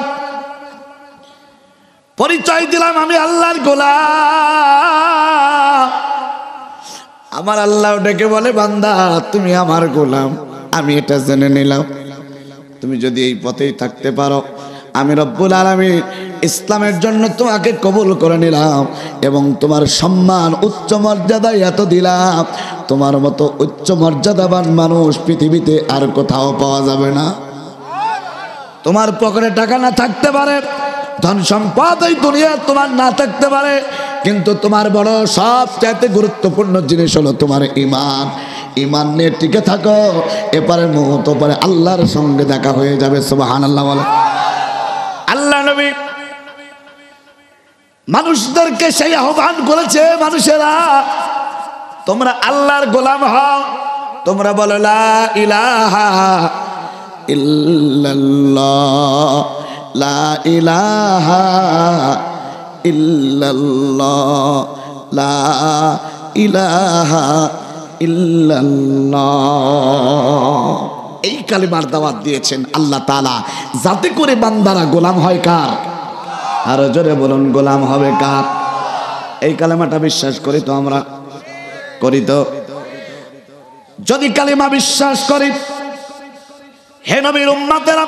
পরিচয় দিলাম আমি আল্লাহর গোলাম। আমার আল্লাহ ডেকে বলে বান্দা তুমি আমার গোলাম, আমি এটা জেনে নিলাম। তুমি যদি এই পথেই থাকতে পারো, আমি রব্বুল আলামিন ইসলামের জন্য তোমাকে কবুল করে নিলাম এবং তোমার সম্মান উচ্চ মর্যাদায় এত দিলাম, তোমার মতো উচ্চ মর্যাদাবান মানুষ পৃথিবীতে আর কোথাও পাওয়া যাবে না। তোমার পকেটে টাকা না থাকতে পারে, ধন সম্পদ এই দুনিয়া তোমার না থাকতে পারে, কিন্তু তোমার বড় সবচাইতে গুরুত্বপূর্ণ জিনিস হলো তোমার ঈমান। ঈমান নিয়ে টিকে থাকো, এপারে মুহূর্ত পরে আল্লাহর সঙ্গে দেখা হয়ে যাবে। সুবহানাল্লাহ বলে। আল্লাহ নবী মানুষদেরকে সেই আহ্বান করেছে, মানুষেরা তোমরা আল্লাহর গোলাম হও, তোমরা বলো লা ইলাহা ইল্লাল্লাহ, লা ইলাহা ইল্লাল্লাহ, লা ইলাহা ইল্লাল্লাহ। এই কালিমার দাওয়াত দিয়েছেন আল্লাহ তাআলা, যাতে করে বান্দারা গোলাম হয় কার? আরো জোরে বলুন, গোলাম হবে কার? এই কালিমাটা বিশ্বাস করি তো আমরা, করি তো? যদি কালিমা বিশ্বাস করি, হে নবীর উম্মতেরা,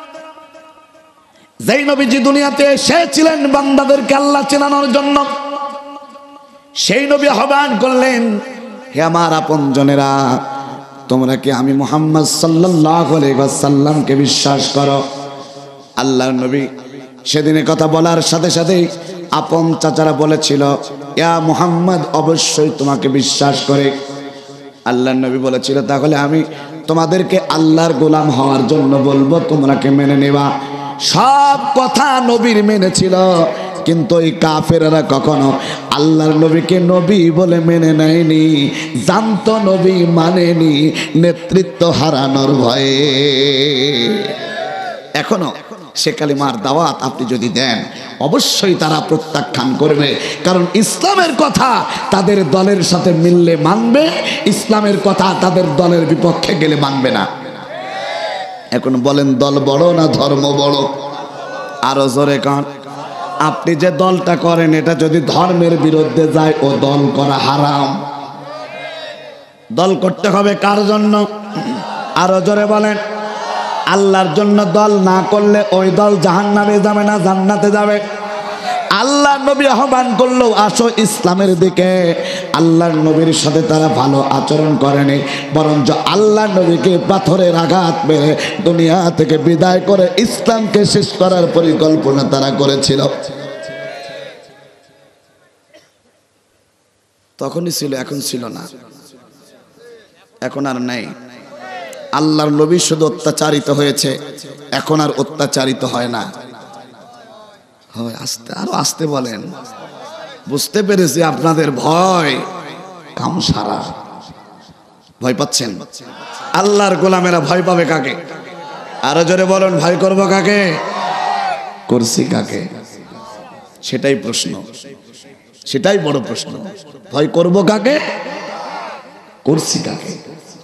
যেই নবীজি দুনিয়াতে এসেছিলেন বান্দাদেরকে আল্লাহ চেনানোর জন্য, সেই নবী আহ্বান করলেন, হে আমার আপনজনেরা, তোমরা কি আমি মুহাম্মদ সাল্লাল্লাহু আলাইহি ওয়াসাল্লামকে বিশ্বাস করো? আল্লাহর নবী সেদিনের কথা বলার সাথে সাথেই আপন চাচারা বলেছিল, ইয়া মুহাম্মদ, অবশ্যই তোমাকে বিশ্বাস করে। আল্লাহর নবী বলেছিল, তাহলে আমি তোমাদেরকে আল্লাহর গোলাম হওয়ার জন্য বলবো, তোমরা কি মেনে নেবা? সব কথা নবীর মেনেছিল, কিন্তু এই কাফেররা কখনো আল্লাহর নবীকে নবী বলে মেনে নেয়নি, জানতো নবী মানেনি, নেতৃত্ব হারানোর ভয়ে। এখনো সে কালিমার দাওয়াত আপনি যদি দেন, অবশ্যই তারা প্রত্যাখ্যান করবে, কারণ ইসলামের কথা তাদের দলের সাথে মিললে মানবে, ইসলামের কথা তাদের দলের বিপক্ষে গেলে মানবে না। এখন বলেন, দল বড় না ধর্ম বড়? আরো জোরে কান। আপনি যে দলটা করেন এটা যদি ধর্মের বিরুদ্ধে যায়, ও দল করা হারাম। দল করতে হবে কার জন্য? আরো জোরে বলেন। আল্লাহর জন্য দল না করলে ওই দল জাহান্নামে যাবে না জান্নাতে যাবে? আল্লাহ নবী আহ্বান করলো আসো ইসলামের দিকে, আল্লাহর নবীর সাথে তারা ভালো আচরণ করেনি, বরঞ্চ আল্লাহ নবীকে পাথরের আঘাত মেরে দুনিয়া থেকে বিদায় করে ইসলামকে শেষ করার পরিকল্পনা তারা করেছিল। তখনই ছিল, এখন ছিল না, এখন আর নাই। আল্লাহর নবী শুধু অত্যাচারিত হয়েছে, এখন আর অত্যাচারিত হয় না। হয় আস্তে, আরো আস্তে বলেন। বুঝতে পেরেছি আপনাদের ভয় কাম সারা। ভয় পাচ্ছেন? আল্লাহর গোলামেরা ভয় পাবে কাকে? আরো জোরে বলেন, ভয় করবো কাকে? করছি কাকে? সেটাই প্রশ্ন, সেটাই বড় প্রশ্ন। ভয় করবো কাকে? করছি কাকে?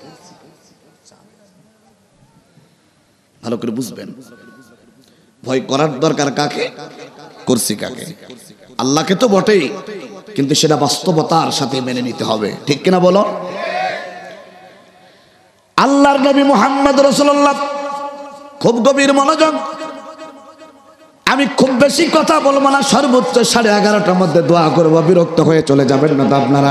ভালো করে বুঝবেন। ভয় করার দরকার কাকে? করছি কাকে? আল্লাহকে তো বটেই, কিন্তু সেটা বাস্তবতার সাথে মেনে নিতে হবে, ঠিক কিনা বলো? আল্লাহর নবী মুহাম্মদ রাসূলুল্লাহ, খুব গভীর মনোযোগ। আমি খুব বেশি কথা বলবো না, সর্বোচ্চ সাড়ে এগারোটার মধ্যে দোয়া করবো। বিরক্ত হয়ে চলে যাবেন না তো আপনারা?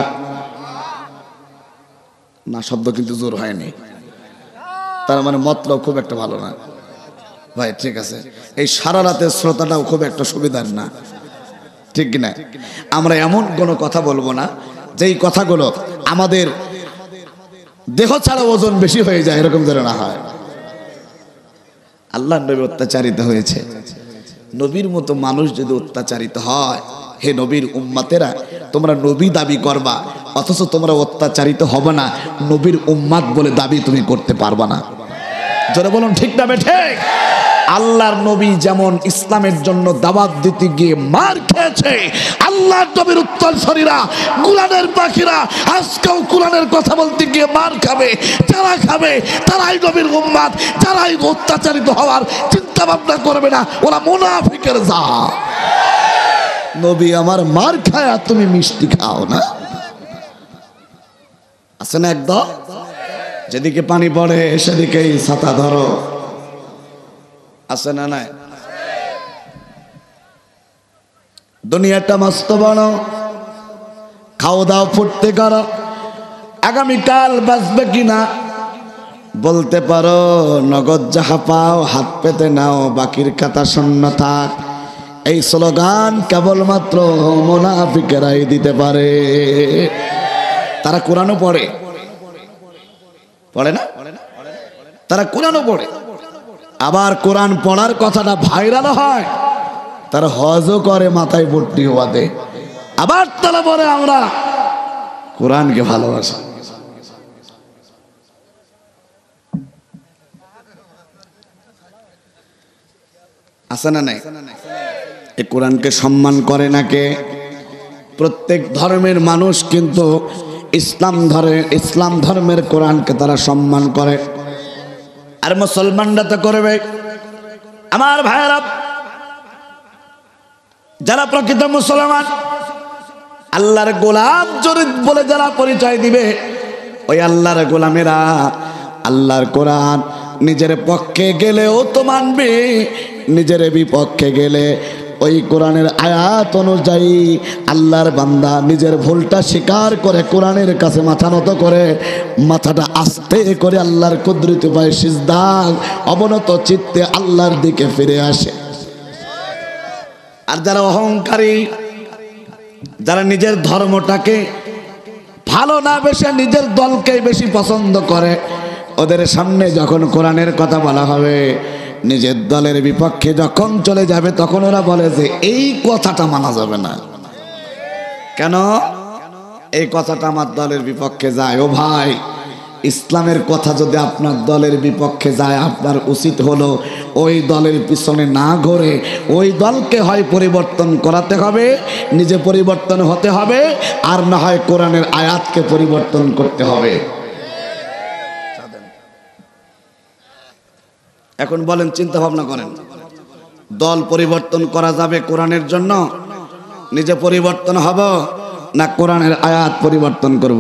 না, শব্দ কিন্তু জোর হয়নি, তার মানে মতলব খুব একটা ভালো না ভাই। ঠিক আছে, এই সারা রাতের শ্রোতাটাও খুব একটা সুবিধার না, ঠিক কিনা? আমরা এমন কোনো কথা বলবো না যেই কথাগুলো আমাদের দেহ ছাড়া ওজন বেশি হয়ে যায়, এরকম যেন না হয়। আল্লাহ নবী অত্যাচারিত হয়েছে, নবীর মতো মানুষ যদি অত্যাচারিত হয়, হে নবীর উম্মাতেরা, তোমরা নবী দাবি করবা অথচ তোমরা অত্যাচারিত হবে না, নবীর উম্মাত বলে দাবি তুমি করতে পারবা না। যারা বলুন ঠিক না বেঠে? আল্লাহর নবী যেমন ইসলামের জন্য দাওয়াত দিতে গিয়ে মার খেয়েছে, আল্লাহর নবীর উত্তরসূরিরা, কুরআনের পাখিরা আজকেও কুরআনের কথা বলতে গিয়ে মার খাবে। যারা খাবে তারাই নবীর উম্মাত, যারাই অত্যাচারিত হওয়ার চিন্তা ভাবনা করবে না, ওরা মুনাফিকের জাত। নবী আমার মার খায় আর তুমি মিষ্টি খাও না, আছে না একদম? যেদিকে পানি পড়ে সেদিকেই ছাতা ধরো, আছে না নাই? দুনিয়াটা মস্ত বড়, খাও দাও ফুর্তি করো, আগামীকাল বাঁচবে কিনা বলতে পারো, নগদ যাহা পাও হাত পেতে নাও, বাকির খাতা শূন্য থাক। এই স্লোগান কেবলমাত্র মুনাফিকেরাই দিতে পারে। তারা কোরআনও পড়ে, পড়ে না? তারা কোরআনও পড়ে, আবার কোরআন পড়ার কথাটা ভাইরাল হয়, তারা হজও করে, মাথায় পট্টি বাঁধে, আবার তারা বলে আমরা কোরআনকে ভালোবাসি। আছে না নাই? এই কোরআনকে সম্মান করে না কে? প্রত্যেক ধর্মের মানুষ কিন্তু ইসলাম ধরে, ইসলাম ধর্মের কোরআনকে তারা সম্মান করে, আর মুসলমানরা তো করবে। আমার ভাইয়েরা, যারা প্রকৃত মুসলমান, আল্লাহর গোলাম জরিদ বলে যারা পরিচয় দিবে, ওই আল্লাহর গোলামেরা আল্লাহর কোরআন নিজের পক্ষে গেলেও তো মানবে, নিজের বিপক্ষে গেলে ওই কোরআনের আয়াত অনুযায়ী আল্লাহর বান্দা নিজের ভুলটা স্বীকার করে কোরআনের কাছে মাথা নত করে, মাথাটা আস্তে করে আল্লাহর কুদরতি পায়ে সিজদা, অবনত চিত্তে আল্লাহর দিকে ফিরে আসে। আর যারা অহংকারী, যারা নিজের ধর্মটাকে ভালো না বেশে নিজের দলকে বেশি পছন্দ করে, ওদের সামনে যখন কোরআনের কথা বলা হবে, নিজের দলের বিপক্ষে যখন চলে যাবে, তখন ওরা বলে যে এই কথাটা মানা যাবে না। কেন? এই কথাটা আমার দলের বিপক্ষে যায়। ও ভাই, ইসলামের কথা যদি আপনার দলের বিপক্ষে যায়, আপনার উচিত হলো ওই দলের পিছনে না ঘুরে ওই দলকে হয় পরিবর্তন করাতে হবে, নিজে পরিবর্তন হতে হবে, আর না হয় কোরআনের আয়াতকে পরিবর্তন করতে হবে। এখন বলেন, চিন্তা ভাবনা করেন, দল পরিবর্তন করা যাবে কোরআনের জন্য? নিজে পরিবর্তন হব না কোরআনের আয়াত পরিবর্তন করব?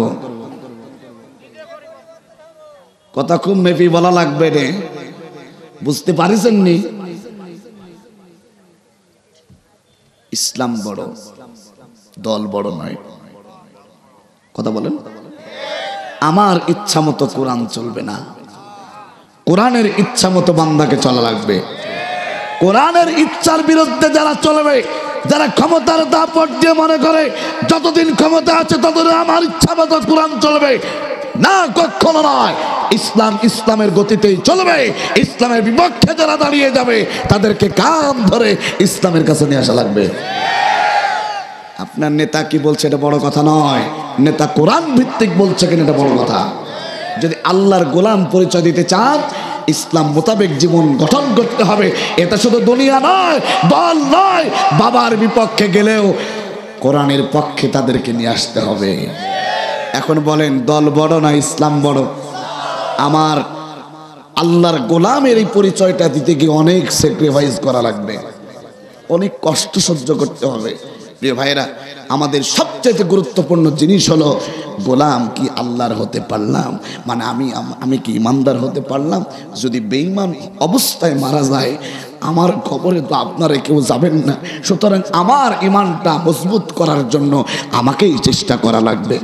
কথা খুব মেপি বলা লাগবে রে, বুঝতে পারিছেন নি? ইসলাম বড়, দল বড় নয়। কথা বলেন। আমার ইচ্ছা মতো কোরআন চলবে না, কোরআনের ইচ্ছা মতো বান্দাকে চলা লাগবে। কোরআনের ইচ্ছার বিরুদ্ধে যারা চলবে, যারা ক্ষমতার দাপট দিয়ে মনে করে যতদিন ক্ষমতা আছে ততদিন আমার ইচ্ছা মতো কোরআন চলবে, না, কখনো নয়। ইসলাম ইসলামের গতিতেই চলবে। ইসলামের বিপক্ষে যারা দাঁড়িয়ে যাবে তাদেরকে কান ধরে ইসলামের কাছে নিয়ে আসা লাগবে। আপনার নেতা কি বলছে এটা বড় কথা নয়, নেতা কোরআন ভিত্তিক বলছে কিনা এটা বড় কথা। যদি আল্লাহর গোলাম পরিচয় দিতে চান, ইসলাম মোতাবেক জীবন গঠন করতে হবে। এটা শুধু দুনিয়া নয়, দল নয়, বাবার বিপক্ষে গেলেও কোরআনের পক্ষে তাদেরকে নিয়ে আসতে হবে। এখন বলেন, দল বড় না ইসলাম বড়? আমার আল্লাহর গোলামের এই পরিচয়টা দিতে গিয়ে অনেক স্যাক্রিফাইস করা লাগবে, অনেক কষ্ট সহ্য করতে হবে। প্রিয় ভাইরা, আমাদের সবচেয়ে গুরুত্বপূর্ণ জিনিস হলো গোলাম কি আল্লাহর হতে পারলাম, মানে আমি আমি কি ইমানদার হতে পারলাম। যদি বেঈমান অবস্থায় মারা যায়, আমার কবরে তো আপনারা কেউ যাবেন না। সুতরাং আমার ইমানটা মজবুত করার জন্য আমাকেই চেষ্টা করা লাগবে।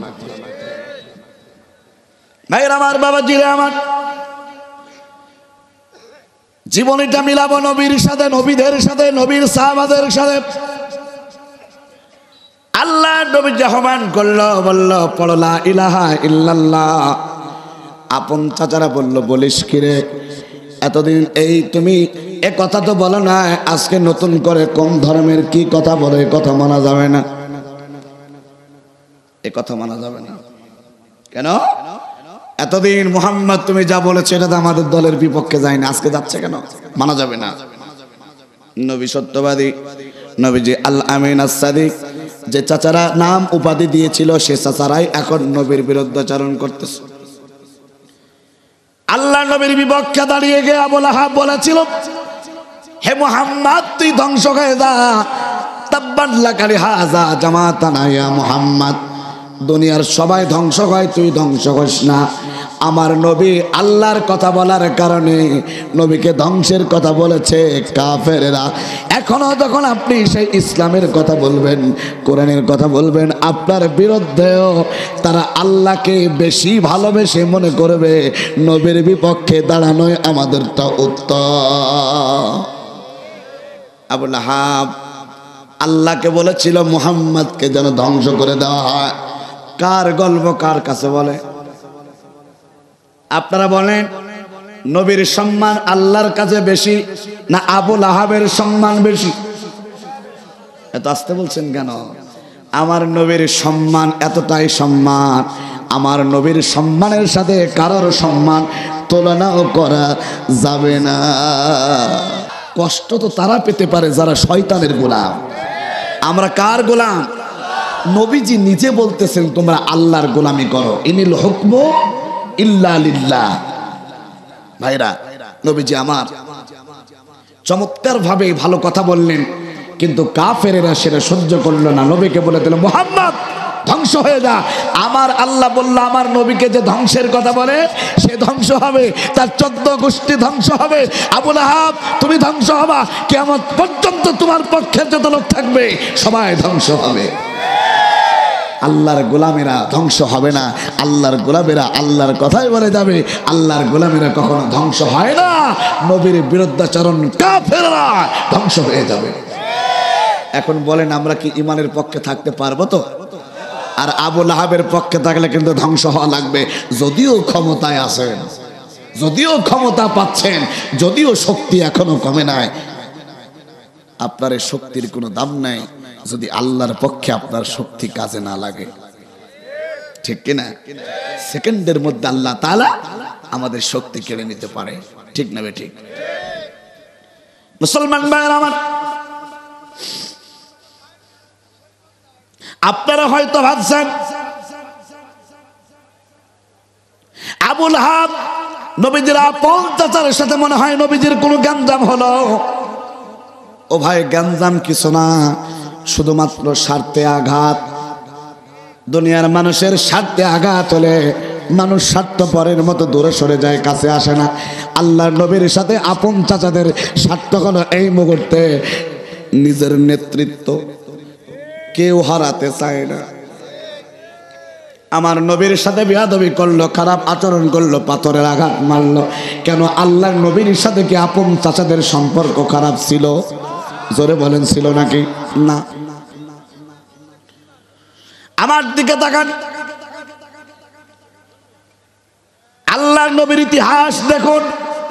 ভাইরা আমার, বাবা জিরে আমার, জীবনীটা মিলাবো নবীর সাথে, নবীদের সাথে, নবীর সাহাবাদের সাথে। আল্লাহ নবী আহ্বান করলো, বললো পড়ো লা ইলাহা ইল্লাল্লাহ। আপন চাচারা বলল, বলিস কি রে, এতদিন এই তুমি এ কথা তো বলো না, আজকে নতুন করে কোন ধর্মের কি কথা বলে, এ কথা মানা যাবে না, এ কথা মানা যাবে না। কেন? এতদিন মুহাম্মদ তুমি যা বলেছো এটা তো আমাদের দলের বিপক্ষে যায় না, আজকে যাচ্ছে কেন? মানা যাবে না। নবী সত্যবাদী, নবীজি আল আমিন আস-সাদিক, যে চাচারা নাম উপাধি দিয়েছিল সে চাচারাই এখন নবীর বিরুদ্ধাচরণ করতেছে। আল্লাহ নবীর বিপক্ষে দাঁড়িয়ে গিয়ে আবু লাহাব বলেছিল, হে মুহাম্মদ তুই ধ্বংস হয়ে যা, তাব্বান লাকা লিহাযা জামাতানা ইয়া মুহাম্মদ। দুনিয়ার সবাই ধ্বংস হয়, তুই ধ্বংস হোস না। আমার নবী আল্লাহর কথা বলার কারণে নবীকে ধ্বংসের কথা বলেছে কাফেরেরা। এখনো যখন আপনি সেই ইসলামের কথা বলবেন, কোরআনের কথা বলবেন, আপনার বিরুদ্ধেও তারা আল্লাহকে বেশি ভালোবেসে মনে করবে নবীর বিপক্ষে দাঁড়ানোই আমাদেরটা উত্তম। আবু লাহাব আল্লাহকে বলেছিল মুহাম্মদকে যেন ধ্বংস করে দেওয়া হয়। কার গল্প কার কাছে বলে? আপনারা বলেন, নবীর সম্মান আল্লাহর কাছে বেশি না আবু লাহাবের সম্মান বেশি? এত আসতে বলছেন কেন? আমার নবীর সম্মান এতটাই সম্মান, আমার নবীর সম্মানের সাথে কারোর সম্মান তুলনাও করা যাবে না। কষ্ট তো তারা পেতে পারে যারা শয়তানের গোলাম। আমরা কার গোলাম? নবীজি নিজে বলতেছেন তোমরা আল্লাহর গোলামি করো, ইনিল হুকমু ইল্লা লিল্লাহ। ভাইরা, নবীজি আমার চমৎকার ভাবে ভালো কথা বললেন, কিন্তু কাফেরেরা সেটা সহ্য করলো না। নবীকে বলে দিল, মুহাম্মদ ধ্বংস হয়ে যা। আমার আল্লাহ বলল, আমার নবীকে যে ধ্বংসের কথা বলে সে ধ্বংস হবে, তার চোদ্দ গোষ্ঠী ধ্বংস হবে। আবু লাহাব তুমি ধ্বংস হবা, কিয়ামত পর্যন্ত তোমার পক্ষে যত লোক থাকবে সবাই ধ্বংস হবে। আল্লাহর গোলামেরা ধ্বংস হবে না, আল্লাহর গোলামেরা আল্লাহর কথাই বলে যাবে। আল্লাহর গোলামেরা কখনো ধ্বংস হয় না। নবীর বিরুদ্ধাচরণ কাফেররা ধ্বংস হয়ে যাবে। এখন বলেন, আমরা কি ইমানের পক্ষে থাকতে পারবো তো? আর আবু লাহাবের পক্ষে থাকলে কিন্তু ধ্বংস হওয়া লাগবে। যদিও ক্ষমতায় আছেন, যদিও ক্ষমতা পাচ্ছেন, যদিও শক্তি এখনো কমে নাই, আপনার এই শক্তির কোনো দাম নাই যদি আল্লাহর পক্ষে আপনার শক্তি কাজে না লাগে। ঠিক কিনা? সেকেন্ডের মধ্যে আল্লাহ তাআলা আমাদের শক্তি কেড়ে নিতে পারে। ঠিক না বে ঠিক? মুসলমান ভাইরা আমার, আপনারা হয়তো ভাবছেন আবু লাহাব নবীজির আপন চাচার সাথে মনে হয় নবীজির কোনো গ্যাঞ্জাম হলো। ও ভাই, গ্যাঞ্জাম কিছু না, শুধুমাত্র স্বার্থে আঘাত। দুনিয়ার মানুষের স্বার্থে আঘাত হলে মানুষ স্বার্থপরের মতো দূরে সরে যায়, কাছে আসে না। আল্লাহর নবীর সাথে আপন চাচাদের স্বার্থ হলো এই মুহূর্তে নিজের নেতৃত্ব কেউ হারাতে চায় না। আমার নবীর সাথে বেয়াদবি করলো, খারাপ আচরণ করলো, পাথরের আঘাত মারলো, কেন? আল্লাহর নবীর সাথে কি আপন চাচাদের সম্পর্ক খারাপ ছিল? জোরে বলেন, ছিল নাকি? না। আমার দিকে তাকান, আল্লাহর নবীর ইতিহাস দেখুন।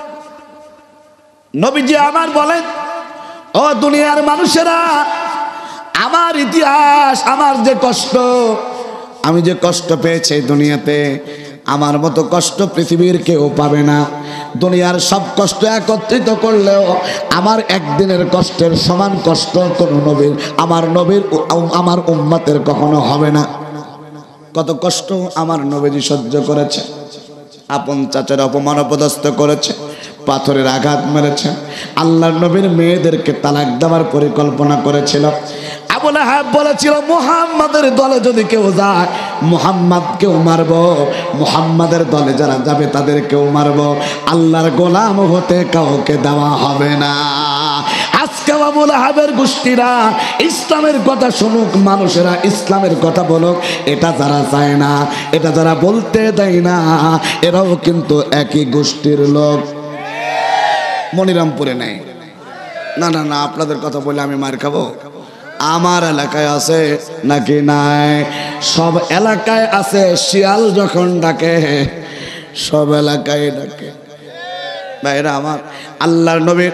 নবীজি আমার বলেন, ও দুনিয়ার মানুষেরা, আমার ইতিহাস, আমার যে কষ্ট, আমি যে কষ্ট পেয়েছি দুনিয়াতে, আমার মতো কষ্ট পৃথিবীর কেউ পাবে না। দুনিয়ার সব কষ্ট একত্রিত করলেও আমার একদিনের কষ্টের সমান কষ্ট কোনো নবীর, আমার নবীর, আমার উম্মতের কখনো হবে না। কত কষ্ট আমার নবীজি সহ্য করেছে। আপন চাচার অপমান অপদস্থ করেছে, পাথরের আঘাত মেরেছে, আল্লাহর নবীর মেয়েদেরকে তালাক দেওয়ার পরিকল্পনা করেছিল। আবু লাহাব বলেছিল, মুহাম্মাদের দলে যদি কেউ যায় মুহাম্মাদকেও মারব, মুহাম্মাদের দলে যারা যাবে তাদেরকেও মারব, আল্লাহর গোলাম হতে কাউকে দেওয়া হবে না। আজকে আবু লাহাবের গোষ্ঠীরা ইসলামের কথা শুনুক, মানুষেরা ইসলামের কথা বলুক, এটা যারা চায় না, এটা যারা বলতে দেয় না, এরাও কিন্তু একই গোষ্ঠীর লোক। মনিরামপুরে নেই, না না না, আপনাদের কথা বলে আমি মার খাবো? আমার এলাকায় আছে নাকি নাই? সব এলাকায় আছে। শিয়াল যখন ডাকে সব এলাকায় ডাকে। ভাইরা আমার, আল্লাহর নবীর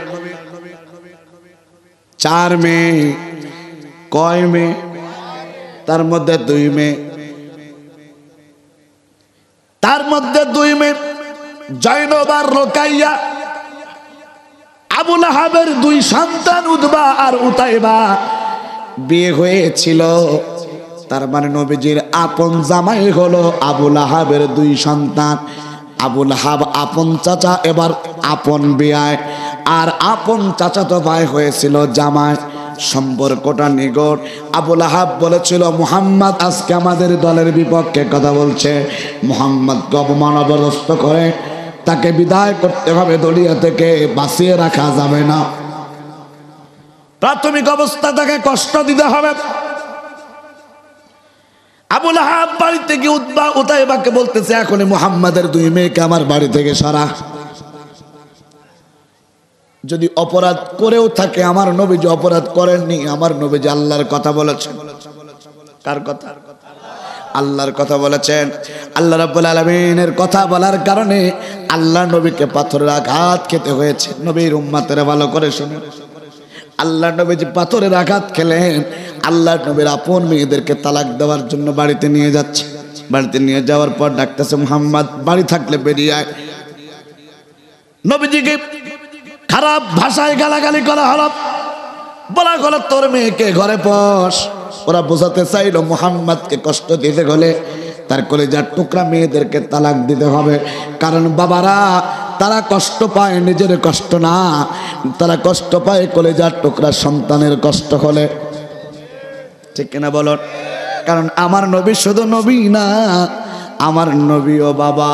চার মেয়ে, কয় মেয়ে? তার মধ্যে দুই মেয়ে, তার মধ্যে দুই মেয়ে জয়নব আর রোকাইয়া। আবু লাহাবের দুই সন্তান উতবা আর উতাইবা বিয়ে হয়েছিল, তার মানে নবীজির আপন জামাই হলো আবু লাহাবের দুই সন্তান। আবু লাহাব আপন চাচা, এবার আপন বিয়ায়, আর আপন চাচা তো ভাই হয়েছিল জামাই, সম্পর্কটা নিগড়। আবু লাহাব বলেছিল, মুহাম্মদ আজকে আমাদের দলের বিপক্ষে কথা বলছে, মুহাম্মদকে অপমান অবরস্ত করে তাকে বিদায় করতে হবে, দলিয়া থেকে বাঁচিয়ে রাখা যাবে না। প্রাথমিক অবস্থা তাকে কষ্ট দিতে হবে। আবু লাহাব বাড়ি থেকে উতবা উতাইবাকে বলতেছে, এখনই মুহাম্মাদের দুই মেয়েকে আমার বাড়ি থেকে সরা। যদি অপরাধ করেও থাকে, আমার নবীজি অপরাধ করেননি, আমার নবীজি আল্লাহর কথা বলেছেন। কার কথা? আল্লাহর কথা বলেছেন। আল্লাহ রাব্বুল আলামিনের কথা বলার কারণে আল্লাহ নবীকে পাথরের আঘাত খেতে হয়েছে। নবীর উম্মতেরা ভালো করে শুনুন, আল্লাহ নবীজি পাথরের আঘাত খেলেন। আল্লাহ নবীর আপন মেয়েদেরকে তালাক দেওয়ার জন্য বাড়িতে নিয়ে যাচ্ছে। বাড়িতে নিয়ে যাওয়ার পর ডাকতেছে, মুহাম্মদ বাড়ি থাকলে বেরিয়ে আয়। নবীজিকে খারাপ ভাষায় গালাগালি করা হলো, বলা হলো তোর মেয়েকে ঘরে বস। ওরা বোঝাতে চাইলো মুহাম্মদকে কষ্ট দিতে হলে তার কলিজার টুকরা মেয়েদেরকে তালাক দিতে হবে। কারণ বাবারা তারা কষ্ট পায় নিজের কষ্ট না, তারা কষ্ট পায় কলিজার টুকরা সন্তানের কষ্ট হলে। ঠিক কিনা বলো? কারণ আমার নবী শুধু নবী না, আমার নবীও বাবা।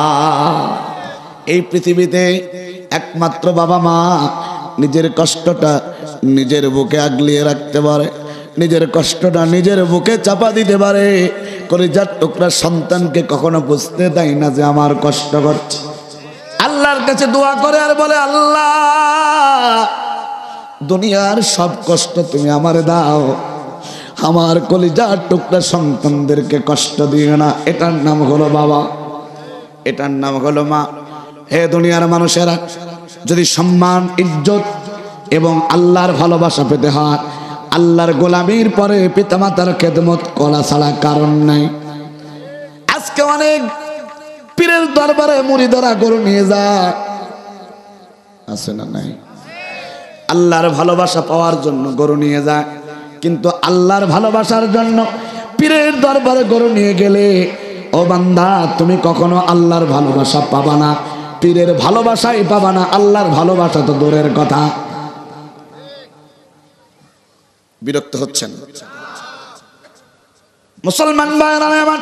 এই পৃথিবীতে একমাত্র বাবা মা নিজের কষ্টটা নিজের বুকে আগলিয়ে রাখতে পারে, নিজের কষ্টটা নিজের বুকে চাপা দিতে পারে। কলিজার টুকরা সন্তানকে কখনো বুঝতে দেয় না যে আমার কষ্ট করছে। আল্লাহর কাছে দোয়া করে আর বলে, আল্লাহ দুনিয়ার সব কষ্ট তুমি আমারে দাও, আমার কলিজার টুকরা সন্তানদেরকে কষ্ট দিও না। এটার নাম হলো বাবা, এটার নাম হলো মা। হে দুনিয়ার মানুষেরা, যদি সম্মান, ইজ্জত এবং আল্লাহর ভালোবাসা পেতে হয়, আল্লাহর গোলামির পরে পিতামাতার খেদমত করা ছাড়া কারণ নাই। আজকে অনেক পীরের দরবারে মুরিদরা গরু নিয়ে যায়, আছে না নাই? আল্লাহর ভালোবাসা পাওয়ার জন্য গরু নিয়ে যায়, কিন্তু আল্লাহর ভালোবাসার জন্য পীরের দরবারে গরু নিয়ে গেলে ও বান্দা তুমি কখনো আল্লাহর ভালোবাসা পাবা না, পীরের ভালোবাসাই পাবা না। আল্লাহর ভালোবাসা তো দূরের কথা। বিরক্ত হচ্ছেন মুসলমান ভাইরা আমার?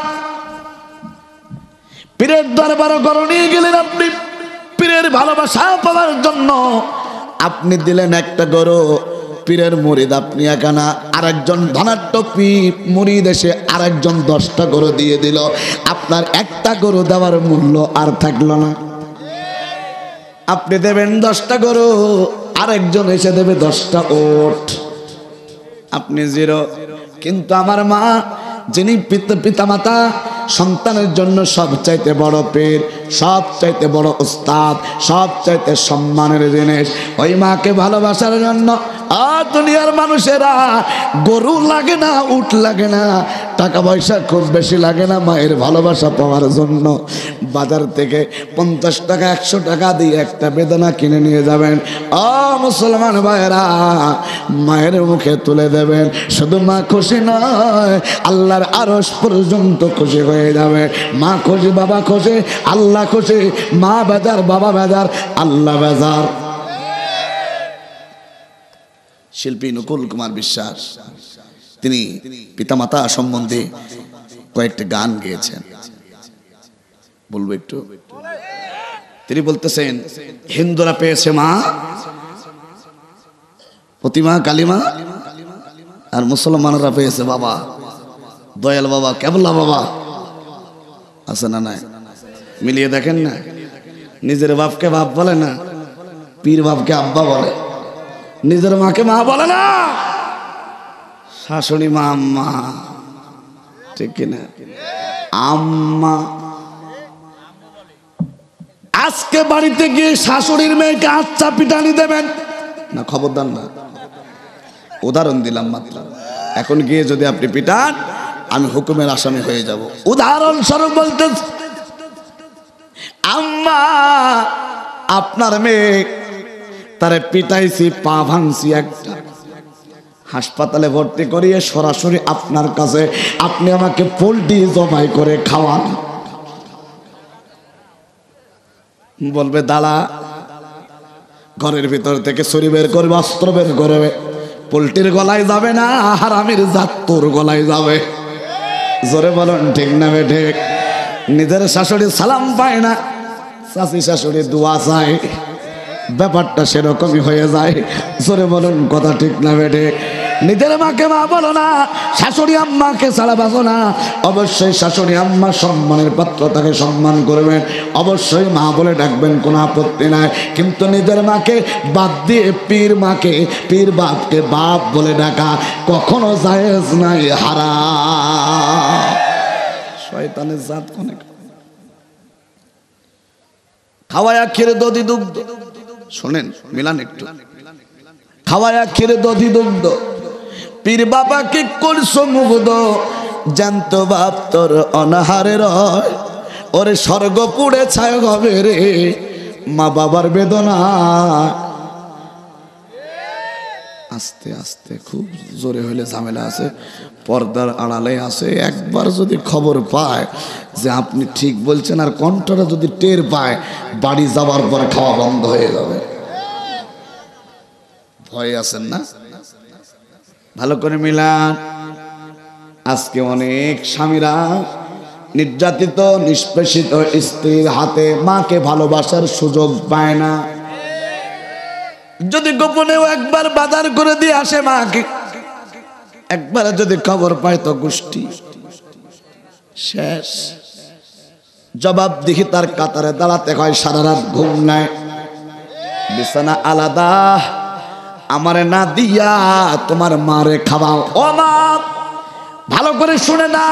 পীরের দরবারে গরু নিয়ে গেলেন আপনি, পীরের ভালোবাসা পাওয়ার জন্য আপনি দিলেন একটা গরু, পীরের মুরিদ আপনি একানা, আরেকজন ধনাঢ্য পীর মুরিদ এসে আরেকজন দশটা গরু দিয়ে দিল, আপনার একটা গরু দেওয়ার মূল্য আর থাকলো না। আপনি দেবেন দশটা গরু, আরেকজন এসে দেবে দশটা ওট, আপনি জিরো। কিন্তু আমার মা যিনি পিতা মাতা সন্তানের জন্য সবচাইতে বড় পীর, সবচাইতে বড় উস্তাদ, সবচাইতে সম্মানের জিনিস, ওই মাকে ভালোবাসার জন্য আর দুনিয়ার মানুষেরা গরু লাগে না, উট লাগে না, টাকা পয়সা খুব বেশি লাগে না, মায়ের ভালোবাসা পাওয়ার জন্য বাজার থেকে পঞ্চাশ টাকা একশো টাকা দিয়ে একটা বেদনা কিনে নিয়ে যাবেন। ও মুসলমান ভাইয়েরা, মায়ের মুখে তুলে দেবেন। শুধু মা খুশি নয়, আল্লাহর আরশ পর্যন্ত খুশি হয়ে যাবে। মা খুশি, বাবা খুশি, আল্লাহ খুশি। মা বেজার, বাবা বেজার, আল্লাহ বেজার। শিল্পী নকুল কুমার বিশ্বাস তিনি পিতামাতা সম্বন্ধে কয়েকটি গান গেয়েছেন, বলবো একটু। তিনি বলতেছেন, হিন্দুরা পেয়েছে মা প্রতিমা কালিমা, আর মুসলমানরা পেয়েছে বাবা, দয়াল বাবা, কেবলা বাবা। আছে না নাই? মিলিয়ে দেখেন না। নিজের বাপকে বাপ বলে না, পীর বাপকে আব্বা বলে, নিজের মাকে মা বলে না, শাশুড়ি মা আম্মা, ঠিক কিনা? আম্মা। আজকে বাড়িতে গিয়ে শাশুড়ির মেয়েকে আচ্ছা পিটানি দেবেন না, খবরদার না, উদাহরণ দিলাম মাত্র। এখন গিয়ে যদি আপনি পিটান, আমি হুকুমের আসামি হয়ে যাব। উদাহরণস্বরূপ বলতে, আম্মা আপনার মেয়ে তারে পিটাইছি, পা ভাঙছি, একটা হাসপাতালে ভর্তি করিয়ে সরাসরি আপনার কাছে আপনি আমাকে পোল্ট্রি জবাই করে খাওয়ান। বলবে দাঁড়া, ঘরের ভিতর থেকে ছুরি বের করবে, অস্ত্র বের করবে, পোল্ট্রির গলায় যাবে না, হারামির জাত তোর গলায় যাবে। জোরে বলুন ঠিক না বেঠে? নিজের শাশুড়ি সালাম পায় না, চাচি শাশুড়ি দোয়া চায়, ব্যাপারটা সেরকমই হয়ে যায়। জোরে বলুন কথা ঠিক না বেঠে? নিজের মাকে মা বলো না, শাশুড়ি আম্মাকে ছাড়া বাঁচো না। অবশ্যই শাশুড়ি আম্মা সম্মানের পাত্র, তাকে সম্মান করবেন, অবশ্যই মা বলে ডাকবেন, কোনো আপত্তি নাই। কিন্তু নিজের মাকে বাদ দিয়ে পীর মাকে, পীর বাপকে বাপ বলে ডাকা কখনো জায়েজ নাই, হারাম। শয়তানের জাত অনেক। খাওয়ায়া ক্ষীরে দধি দুগ্ধ, শোনেন মিলান একটু। খাওয়ায়া ক্ষীরে দধি দুগ্ধ, পীর বাবাকে করছো মুগ্ধ, জানতো বাপ তোর অনাহারে রয়, ওরে স্বর্গ পুড়ে ছায় হবে রে মা বাবার বেদনা। আস্তে আস্তে, খুব জোরে হলে ঝামেলা আছে, পর্দার আড়ালে আছে। একবার যদি খবর পায় যে আপনি ঠিক বলছেন, আর কণ্ঠটা যদি টের পায়, বাড়ি যাওয়ার পরে খাওয়া বন্ধ হয়ে যাবে। ভয় আছেন না? ভালো করে মিলান। আজকে অনেক স্বামীরা নির্যাতিত নিষ্পেষিত স্ত্রীর হাতে মাকে ভালোবাসার সুযোগ পায় না। যদি গোপনেও একবার বাজার করে দিয়ে আসে মাকে, একবার যদি খবর পায় তো গোষ্ঠী শেষ। জবাব দিহি তার কাতারে দাঁড়াতে হয়, সারা রাত ঘুম নাই, বিছানা আলাদা। আমারে না দিয়া তোমার মারে খাওয়াও। ও মা, ভালো করে শুনে না,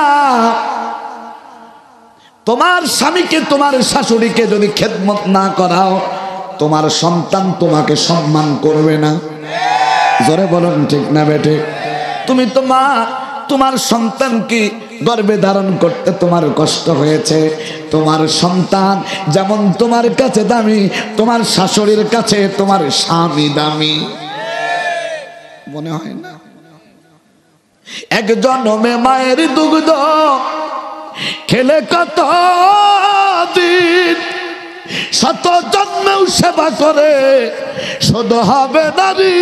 তোমার স্বামীকে, তোমার শাশুড়িকে যদি খেদমত না করাও, তোমার সন্তান তোমাকে সম্মান করবে না। জোরে বলুন ঠিক না বেটে? তুমি তো মা, তোমার সন্তানকে গর্ভে ধারণ করতে তোমার কষ্ট হয়েছে। তোমার সন্তান যেমন তোমার কাছে দামি, তোমার শাশুড়ির কাছে তোমার স্বামী দামি, মনে হয় না? এক জন্মে মায়ের দুগ্ধ খেলে কত দিন, শত জন্মেও সেবা করে শুধু হবে নারী।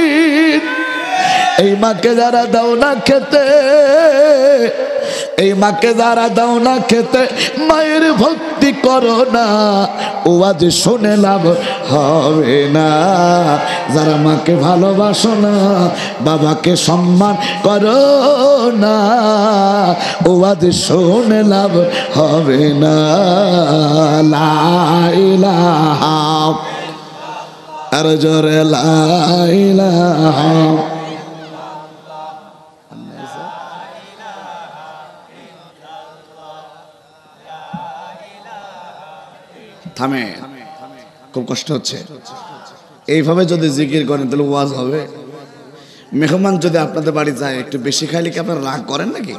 এই মাকে যারা দাও না খেতে, এই মাকে যারা দাও না খেতে, মায়ের ভক্তি করো না, ওয়াজ শুনে লাভ হবে না। যারা মাকে ভালোবাসো না, বাবাকে সম্মান করো না, ওয়াজ শুনে লাভ হবে না। লা ইলাহা আর জোরে লা ইলাহা। থামে, খুব কষ্ট হচ্ছে। এইভাবে যদি জিকির করেন তাহলে ওয়াজ হবে? মেহমান যদি আপনাদের বাড়ি যায় একটু বেশি খাইলে কি আপনারা রাগ করেন নাকি?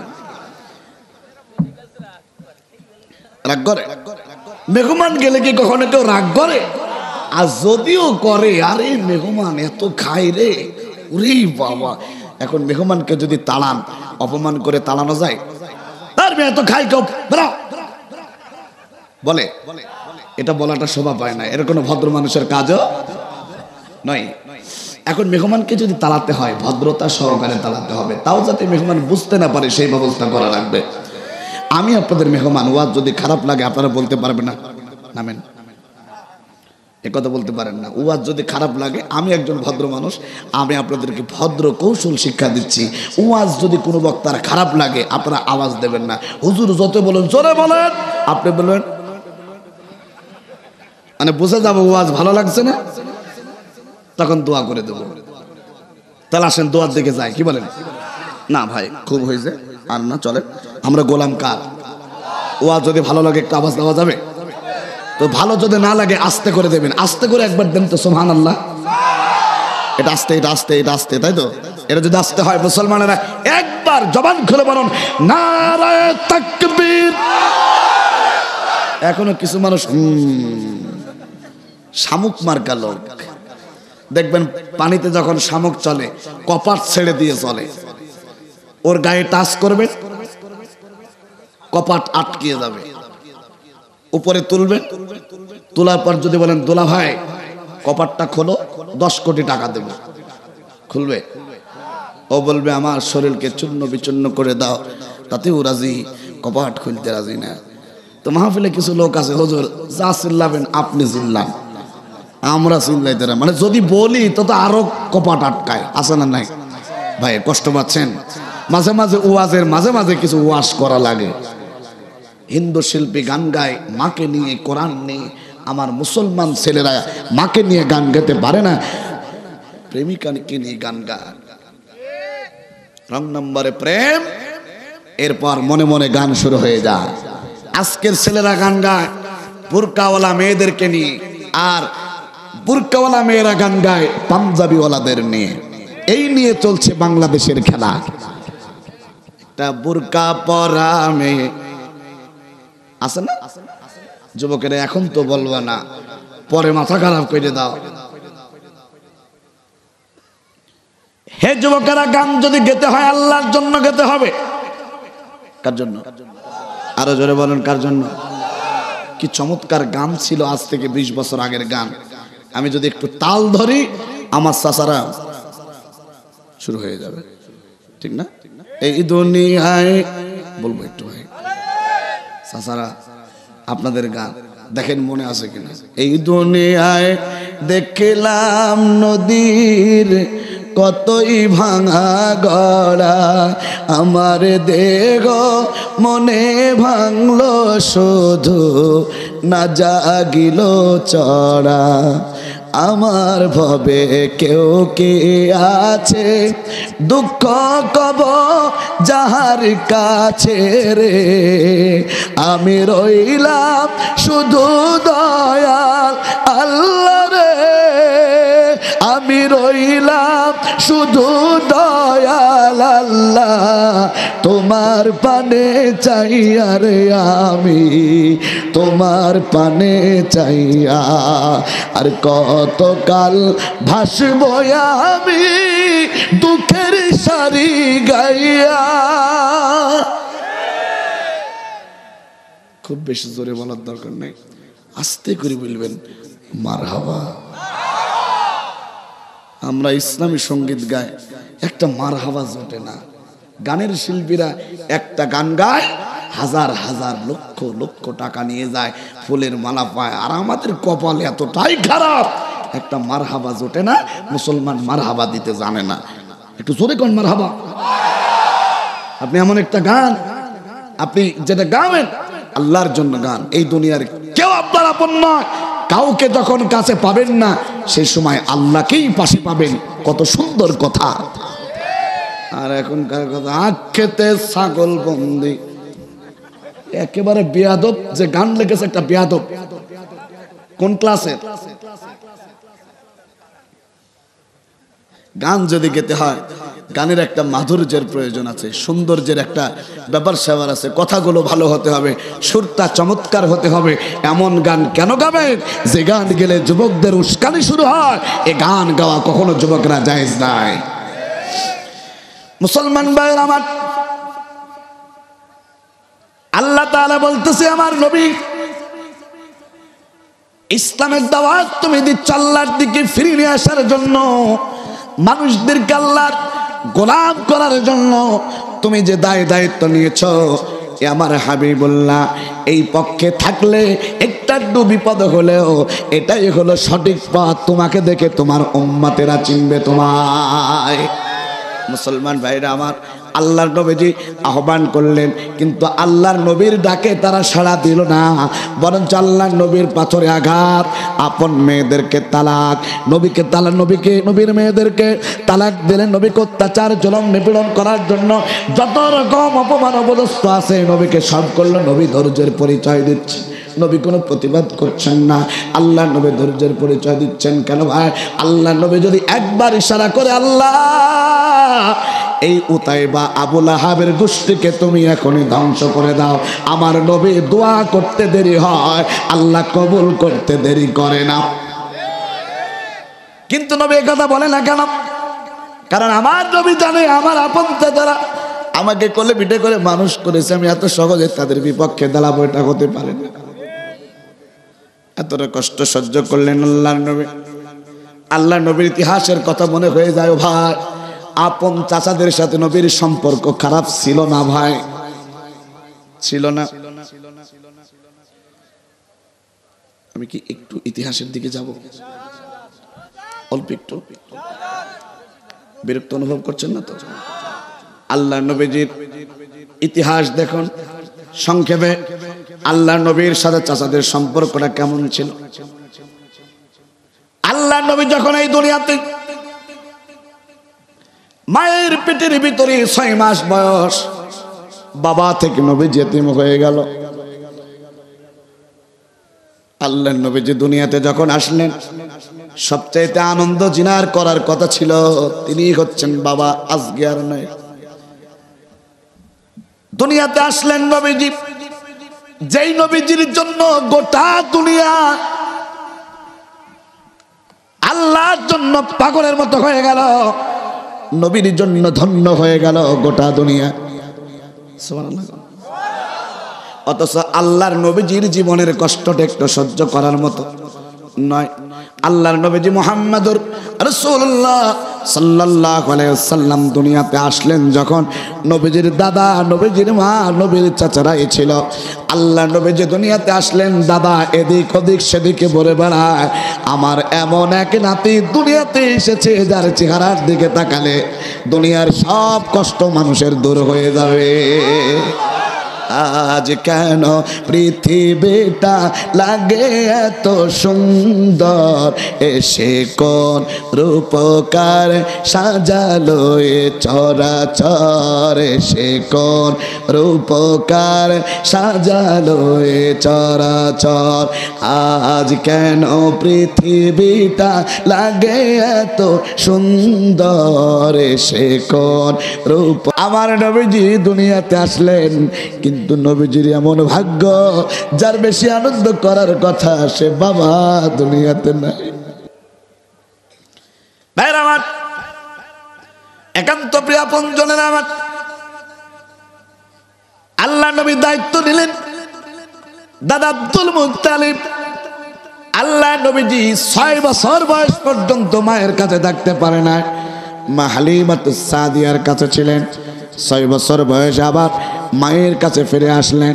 রাগ করে? মেহমান গেলে কি কখনো কেউ রাগ করে? আর যদিও করে, আরে মেহমান এত খাই রে, ওরে বাবা। এখন মেহমানকে যদি তাড়ান, অপমান করে তাড়ানো যায়? তার মেয়ে এত খাই কেউ বলে? এটা বলাটা শোভা পায় না, এর কোনো ভদ্র মানুষের কাজও নয়। এখন মেহমানকে যদি তাড়াতে হয়, ভদ্রতা সহকারে তাড়াতে হবে, তাও যাতে মেহমান বুঝতে না পারে সেই ব্যবস্থা করা লাগবে। আমি আপনাদের মেহমান, ওয়াজ যদি খারাপ লাগে আপনারা বলতে পারবেন না, নামেন, এ কথা বলতে পারেন না। ওয়াজ যদি খারাপ লাগে, আমি একজন ভদ্র মানুষ, আমি আপনাদেরকে ভদ্র কৌশল শিক্ষা দিচ্ছি। ওয়াজ যদি কোনো বক্তার খারাপ লাগে আপনারা আওয়াজ দেবেন না। হুজুর যত বলেন জোরে বলেন, আপনি বলেন, মানে বুঝে যাবো ওয়াজ ভালো লাগছে না, তখন দোয়া করে দেবো। তাহলে আসেন দোয়ার দিকে যাই, কি বলেন? না ভাই খুব হয়েছে, আর না চলে, আমরা গোলাম কার। ওয়াজ যদি ভালো লাগে একটু আওয়াজ দেওয়া যাবে তো, ভালো যদি না লাগে আস্তে করে দেবেন, আস্তে করে একবার দেন তো সুবহানাল্লাহ। এটা আস্তে, এটা আস্তে, এটা আস্তে, তাই তো? এটা যদি আস্তে হয় মুসলমানেরা একবার জবান খুলে বলুন নারায়ে তাকবীর। এখনো কিছু মানুষ শামুক মার্কা লোক, দেখবেন পানিতে যখন শামুক চলে কপাট ছেড়ে দিয়ে চলে, ওর গায়ে টাচ করবে কপাট আটকিয়ে যাবে, উপরে তুলবেন, তোলার পর যদি বলেন দোলা ভাই কপাটটা খোলো, দশ কোটি টাকা দেব, খুলবে? ও বলবে আমার শরীরকে চূর্ণ বিচূর্ণ করে দাও, তাতেও রাজি, কপাট খুলতে রাজি না। তো মাহফিলে কিছু লোক আছে, হুজুর যা চিল্লাবেন আপনি চিল্লান, আমরা চিল্লাইতে না, মানে যদি বলি তো তো আরো কপাট আটকায়, আছে না নাই? ভাই কষ্ট পাচ্ছেন? মাঝে মাঝে ওয়াজের মাঝে মাঝে কিছু ওয়াজ করা লাগে। হিন্দু শিল্পী গান গায় মাকে নিয়ে, কোরআন নিয়ে, আমার মুসলমান ছেলেরা মাকে নিয়ে গান গাইতে পারে না, প্রেমিকাকে নিয়ে গান গায়, রং নম্বরে প্রেম, এরপর মনে মনে গান শুরু হয়ে যায়। আজকের ছেলেরা গান গায় বুরকাওয়ালা মেয়েদেরকে নিয়ে, আর বুরকাওয়ালা মেয়েরা গান গায় পাঞ্জাবিওয়ালাদের নিয়ে। এই নিয়ে চলছে বাংলাদেশের খেলা। একটা বুরকা পরা মেয়ে আছে না যুবকেরা, এখন তো বলবো না, পরে মাথা খারাপ করে দাও। হে যুবকেরা, গান যদি গেতে হয় আল্লাহর জন্য গেতে হবে। কার জন্য? আরো জোরে বলেন, কার জন্য? কি চমৎকার গান ছিল আজ থেকে বিশ বছর আগের গান। আমি যদি একটু তাল ধরি আমার চাচারা শুরু হয়ে যাবে, ঠিক না? এই দুনিয়ায় বলবো একটু ভাই চাচারা আপনাদের গান দেখেন মনে আছে কিনা। এই দুনিয়ায় দেখলাম নদীর কতই ভাঙা গড়া, আমার দেহ মনে ভাঙলো শুধু, না জাগিল চড়া। আমার ভবে কেউ কে আছে, দুঃখ কব যাহার কাছে রে, আমি রইলাম শুধু দয়াল আল্লাহ রে, আমি রইলাম শুধু দয়াল আল্লাহ, তোমার পানে চাইয়া রে, আমি তোমার পানে চাইয়া, আর কতকাল ভাসব আমি দুঃখের সারি গাইয়া। খুব বেশি জোরে বলার দরকার নেই, আস্তে করে বলবেন মারহাবা। আমরা ইসলামী সঙ্গীত গাই, একটা মারহাবা জোটে না। গানের শিল্পীরা একটা গান গায় হাজার হাজার লক্ষ লক্ষ টাকা নিয়ে যায়, ফুলের মালা পায়। আর আমাদের কপাল এতটাই খারাপ, একটা মারহাবা জোটে না, মুসলমান মারহাবা দিতে জানে না। একটু জোরে কোন মারহাবা। আপনি এমন একটা গান, আপনি যেটা গাবেন আল্লাহর জন্য গান, এই দুনিয়ার কেউ আপনার আপন নয়। কাউকে যখন কাছে পাবেন না, সেই সময় আল্লাহকেই পাশে পাবেন। কত সুন্দর কথা। আর এখনকার কথা, আখ খেতে ছাগল বন্দি, একেবারে বেয়াদব। যে গান লেগেছে একটা বেয়াদব। কোন ক্লাসের গান? যদি গেতে হয়, গানের একটা মাধুর্যের প্রয়োজন আছে, সৌন্দর্যের একটা ব্যাপার স্যাপার আছে, কথাগুলো ভালো হতে হবে, সুরটা চমৎকার হতে হবে। এমন গান কেন গাবেন যে গান গেলে যুবকদের উস্কানি শুরু হয়? এ গান গাওয়া কখনো যুবকরা জায়েজ নাই। মুসলমান ভাইয়ের আমার, আল্লাহ তাআলা বলতেছে, আমার নবী ইসলামের দাওয়াত তুমি দিচ্ছ আল্লাহর দিকে ফিরে আসার জন্য, মানুষদেরকে আল্লাহর গোলাম করার জন্য তুমি যে দায় দায়িত্ব নিয়েছ, এ আমার হাবিবুল্লাহ এই পক্ষে থাকলে একটা একটু বিপদ হলেও এটাই হলো সঠিক পথ। তোমাকে দেখে তোমার উম্মতেরা চিনবে তোমায়। মুসলমান ভাইরা আমার, আল্লাহর নবীজি আহ্বান করলেন, কিন্তু আল্লাহর নবীর ডাকে তারা সাড়া দিল না, বরঞ্চ আল্লাহর নবীর পাথরে আঘাত, আপন মেয়েদেরকে তালাক, নবীকে তালাক, নবীকে নবীর মেয়েদেরকে তালাক দিলেন। নবীকে অত্যাচার জুলুম নিপীড়ন করার জন্য যত রকম অপমান অপদস্থ আছে, নবীকে সব করলো। নবী ধৈর্যের পরিচয় দিচ্ছে, নবী কোনো প্রতিবাদ করছেন না। আল্লাহ নবী ধৈর্যের পরিচয় দিচ্ছেন কেন ভাই? আল্লাহ নবী যদি একবার ইশারা করে, আল্লাহ এই উতাইবা আবু লাহাবের গোষ্ঠীকে তুমি এখনই ধ্বংস করে দাও, আমার নবী দোয়া করতে দেরি হয়, আল্লাহ কবুল করতে দেরি করে না। কিন্তু নবী এই কথা বলে না কেন? কারণ আমার নবী জানে আমার আপন যারা আমাকে কোলে পিঠে করে মানুষ করেছে, আমি এত সহজে তাদের বিপক্ষে দাঁড়াবো এটা হতে পারে না। এতটা কষ্ট সহ্য করলেন আল্লাহর নবী। আল্লাহ নবীর ইতিহাসের কথা মনে হয়ে যায় ভাই, আপন চাচাদের সাথে নবীর সম্পর্ক খারাপ ছিল না ভাই, ছিল না। আমি কি একটু ইতিহাসের দিকে যাব? অল্প একটু। বিরক্ত অনুভব করছেন না তো? আল্লাহ নবীজির ইতিহাস দেখুন সংক্ষেপে। আল্লাহ নবীর সাথে চাচাদের সম্পর্কটা কেমন ছিল? আল্লাহ নবী যখন এই দুনিয়াতে মায়ের পেটের ভিতরে ছয় মাস বয়স, বাবা থেকে নবী যেতিম হয়ে গেল। আল্লাহ নবী যে দুনিয়াতে যখন আসলেন, সবচাইতে আনন্দ জিনার করার কথা ছিল তিনি হচ্ছেন বাবা, আজকে আর নয়। দুনিয়াতে আসলেন নবীজি, যেই নবীজির জন্য গোটা দুনিয়া আল্লাহর জন্য পাগলের মতো হয়ে গেল, নবীর জন্য ধন্য হয়ে গেল গোটা দুনিয়া। সুবহানাল্লাহ। অথচ আল্লাহর নবীজির জীবনের কষ্টটা একটু সহ্য করার মতো নয়। আল্লাহর নবীজি মুহাম্মদুর রাসূলুল্লাহ সাল্লাল্লাহু আলাইহি ওয়াসাল্লাম দুনিয়াতে আসলেন যখন, নবীজির দাদা, নবীজির মা, নবীর চাচারা ছিল। আল্লাহ নবীজি দুনিয়াতে আসলেন, দাদা এদিক ওদিক সেদিকে বলে বেড়ায়, আমার এমন এক নাতি দুনিয়াতে এসেছে যার চেহারার দিকে তাকালে দুনিয়ার সব কষ্ট মানুষের দূর হয়ে যাবে। আজ কেন পৃথিবীটা লাগে এত সুন্দর, এসে কোন রূপকার সাজালো এ চরাচর, এসে কোন রূপকার সাজালো এ চরাচর। আজ কেন পৃথিবীটা লাগে এত সুন্দর, এসে কোন রূপ। আমার নবীজি দুনিয়াতে আসলেন, কিন্তু নবীজির এমন ভাগ্য, যার বেশি আনন্দ করার কথা সে বাবা দুনিয়াতে নাই। ভাইরা আমার, একান্ত প্রিয় আপনজনেরা আমার, আল্লাহ নবী দায়িত্ব নিলেন দাদা আব্দুল মুত্তালিব। আল্লাহ নবীজি ছয় বছর বয়স পর্যন্ত মায়ের কাছে থাকতে পারে না, মা হালিমাতুস সাদিয়ার কাছে ছিলেন। ছয় বছর বয়সে আবার মায়ের কাছে ফিরে আসলেন।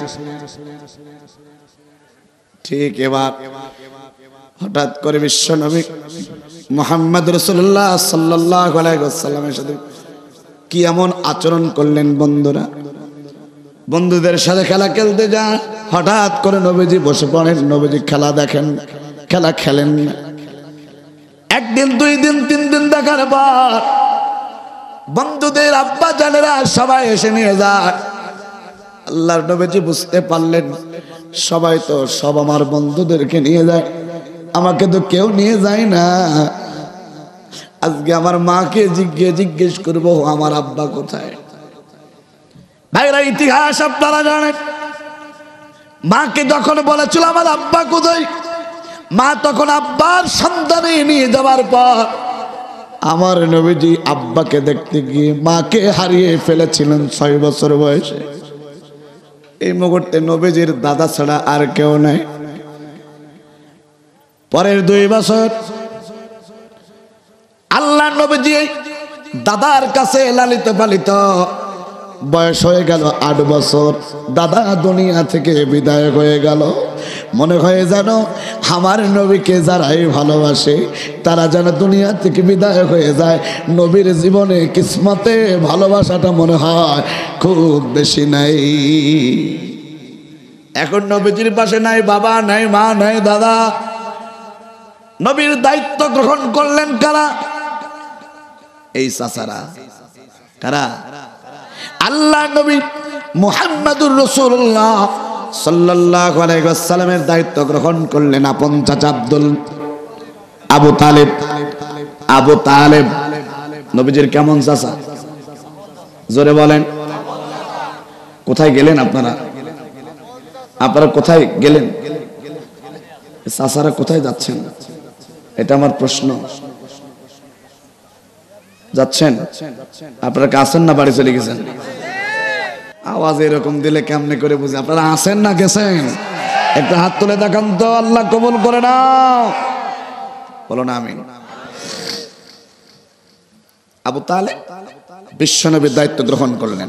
ঠিক এবার হঠাৎ করে বিশ্বনবী মুহাম্মদ রাসূলুল্লাহ সাল্লাল্লাহু আলাইহি ওয়াসাল্লামের সাথে কি এমন আচরণ করলেন বন্ধুরা। বন্ধুদের সাথে খেলা খেলতে যান, হঠাৎ করে নবীজি বসে পড়েন, নবীজি খেলা দেখেন, খেলা খেলেন না। একদিন দুই দিন তিন দিন দেখার পর বন্ধুদের আব্বা জানেরা সবাই এসে নিয়ে যায়। আল্লাহর নবীজি বুঝতে পারলেন সবাই তো সব আমার বন্ধুদেরকে নিয়ে যায়, আমাকে তো কেউ নিয়ে যায় না। আজকে আমার মাকে জিজ্ঞেস জিজ্ঞেস করবো আমার আব্বা কোথায়। ভাইরা ইতিহাস আপনারা জানেন, মাকে যখন বলেছিল আমার আব্বা কোথায়, মা তখন আব্বার সন্ধানে নিয়ে যাওয়ার পর আমার নবীজি আব্বাকে দেখতে গিয়ে মাকে হারিয়ে ফেলেছিলেন ছয় বছর বয়সে। এই মুহূর্তে নবীজির দাদা ছাড়া আর কেউ নাই। পরের দুই বছর আল্লাহ নবীজি দাদার কাছে লালিত পালিত, বয়স হয়ে গেল আট বছর। দাদা দুনিয়া থেকে বিদায় হয়ে গেল। মনে হয় যেন আমার নবীকে যারাই ভালোবাসে তারা যেন দুনিয়া থেকে বিদায় হয়ে যায়। নবীর জীবনে কিসমতে ভালোবাসাটা মনে হয় খুব বেশি নাই। এখন নবীজির পাশে নাই বাবা, নাই মা, নাই দাদা। নবীর দায়িত্ব গ্রহণ করলেন কারা? এই চাচারা। কারা? আল্লাহ নবী মুহাম্মদুর রাসূলুল্লাহ সাল্লাল্লাহু আলাইহি ওয়াসাল্লামের দায়িত্ব গ্রহণ করলেন আপন চাচা আব্দুল আবু তালেব। আবু তালেব নবীজির কেমন চাচা? জোরে বলেন। কোথায় গেলেন আপনারা? আপনারা কোথায় গেলেন? চাচারা কোথায় যাচ্ছেন? এটা আমার প্রশ্ন। যাচ্ছেন? আপনারা কি আছেন না বাড়ি চলে গেছেন? আওয়াজ এরকম দিলে কেমনে করে বুঝি আপনারা আছেন না গেছেন? একটা হাত তুলে দেখান তো, আল্লাহ কবুল করে নাও। বলো না আমিন। আবু তালেব বিশ্বনবীর দায়িত্ব গ্রহণ করলেন।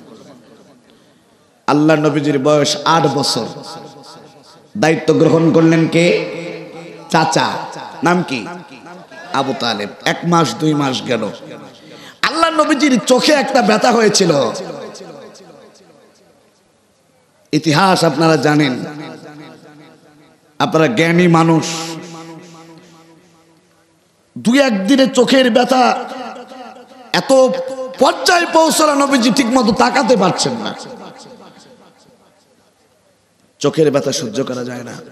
আল্লাহ নবীজির বয়স আট বছর। দায়িত্ব গ্রহণ করলেন কে? চাচা। নাম কি? আবু তালেব। এক মাস দুই মাস গেল। আল্লাহ নবীজির চোখে একটা ব্যথা হয়েছিল। ইতিহাস আপনারা জানেন, আপনারা জ্ঞানী মানুষ। দুই একদিনে চোখের ব্যথা এত পর্যায়ে পৌঁছালো নবীজি ঠিক মতো তাকাতে পারছেন না। চোখের ব্যথা সহ্য করা যায় না।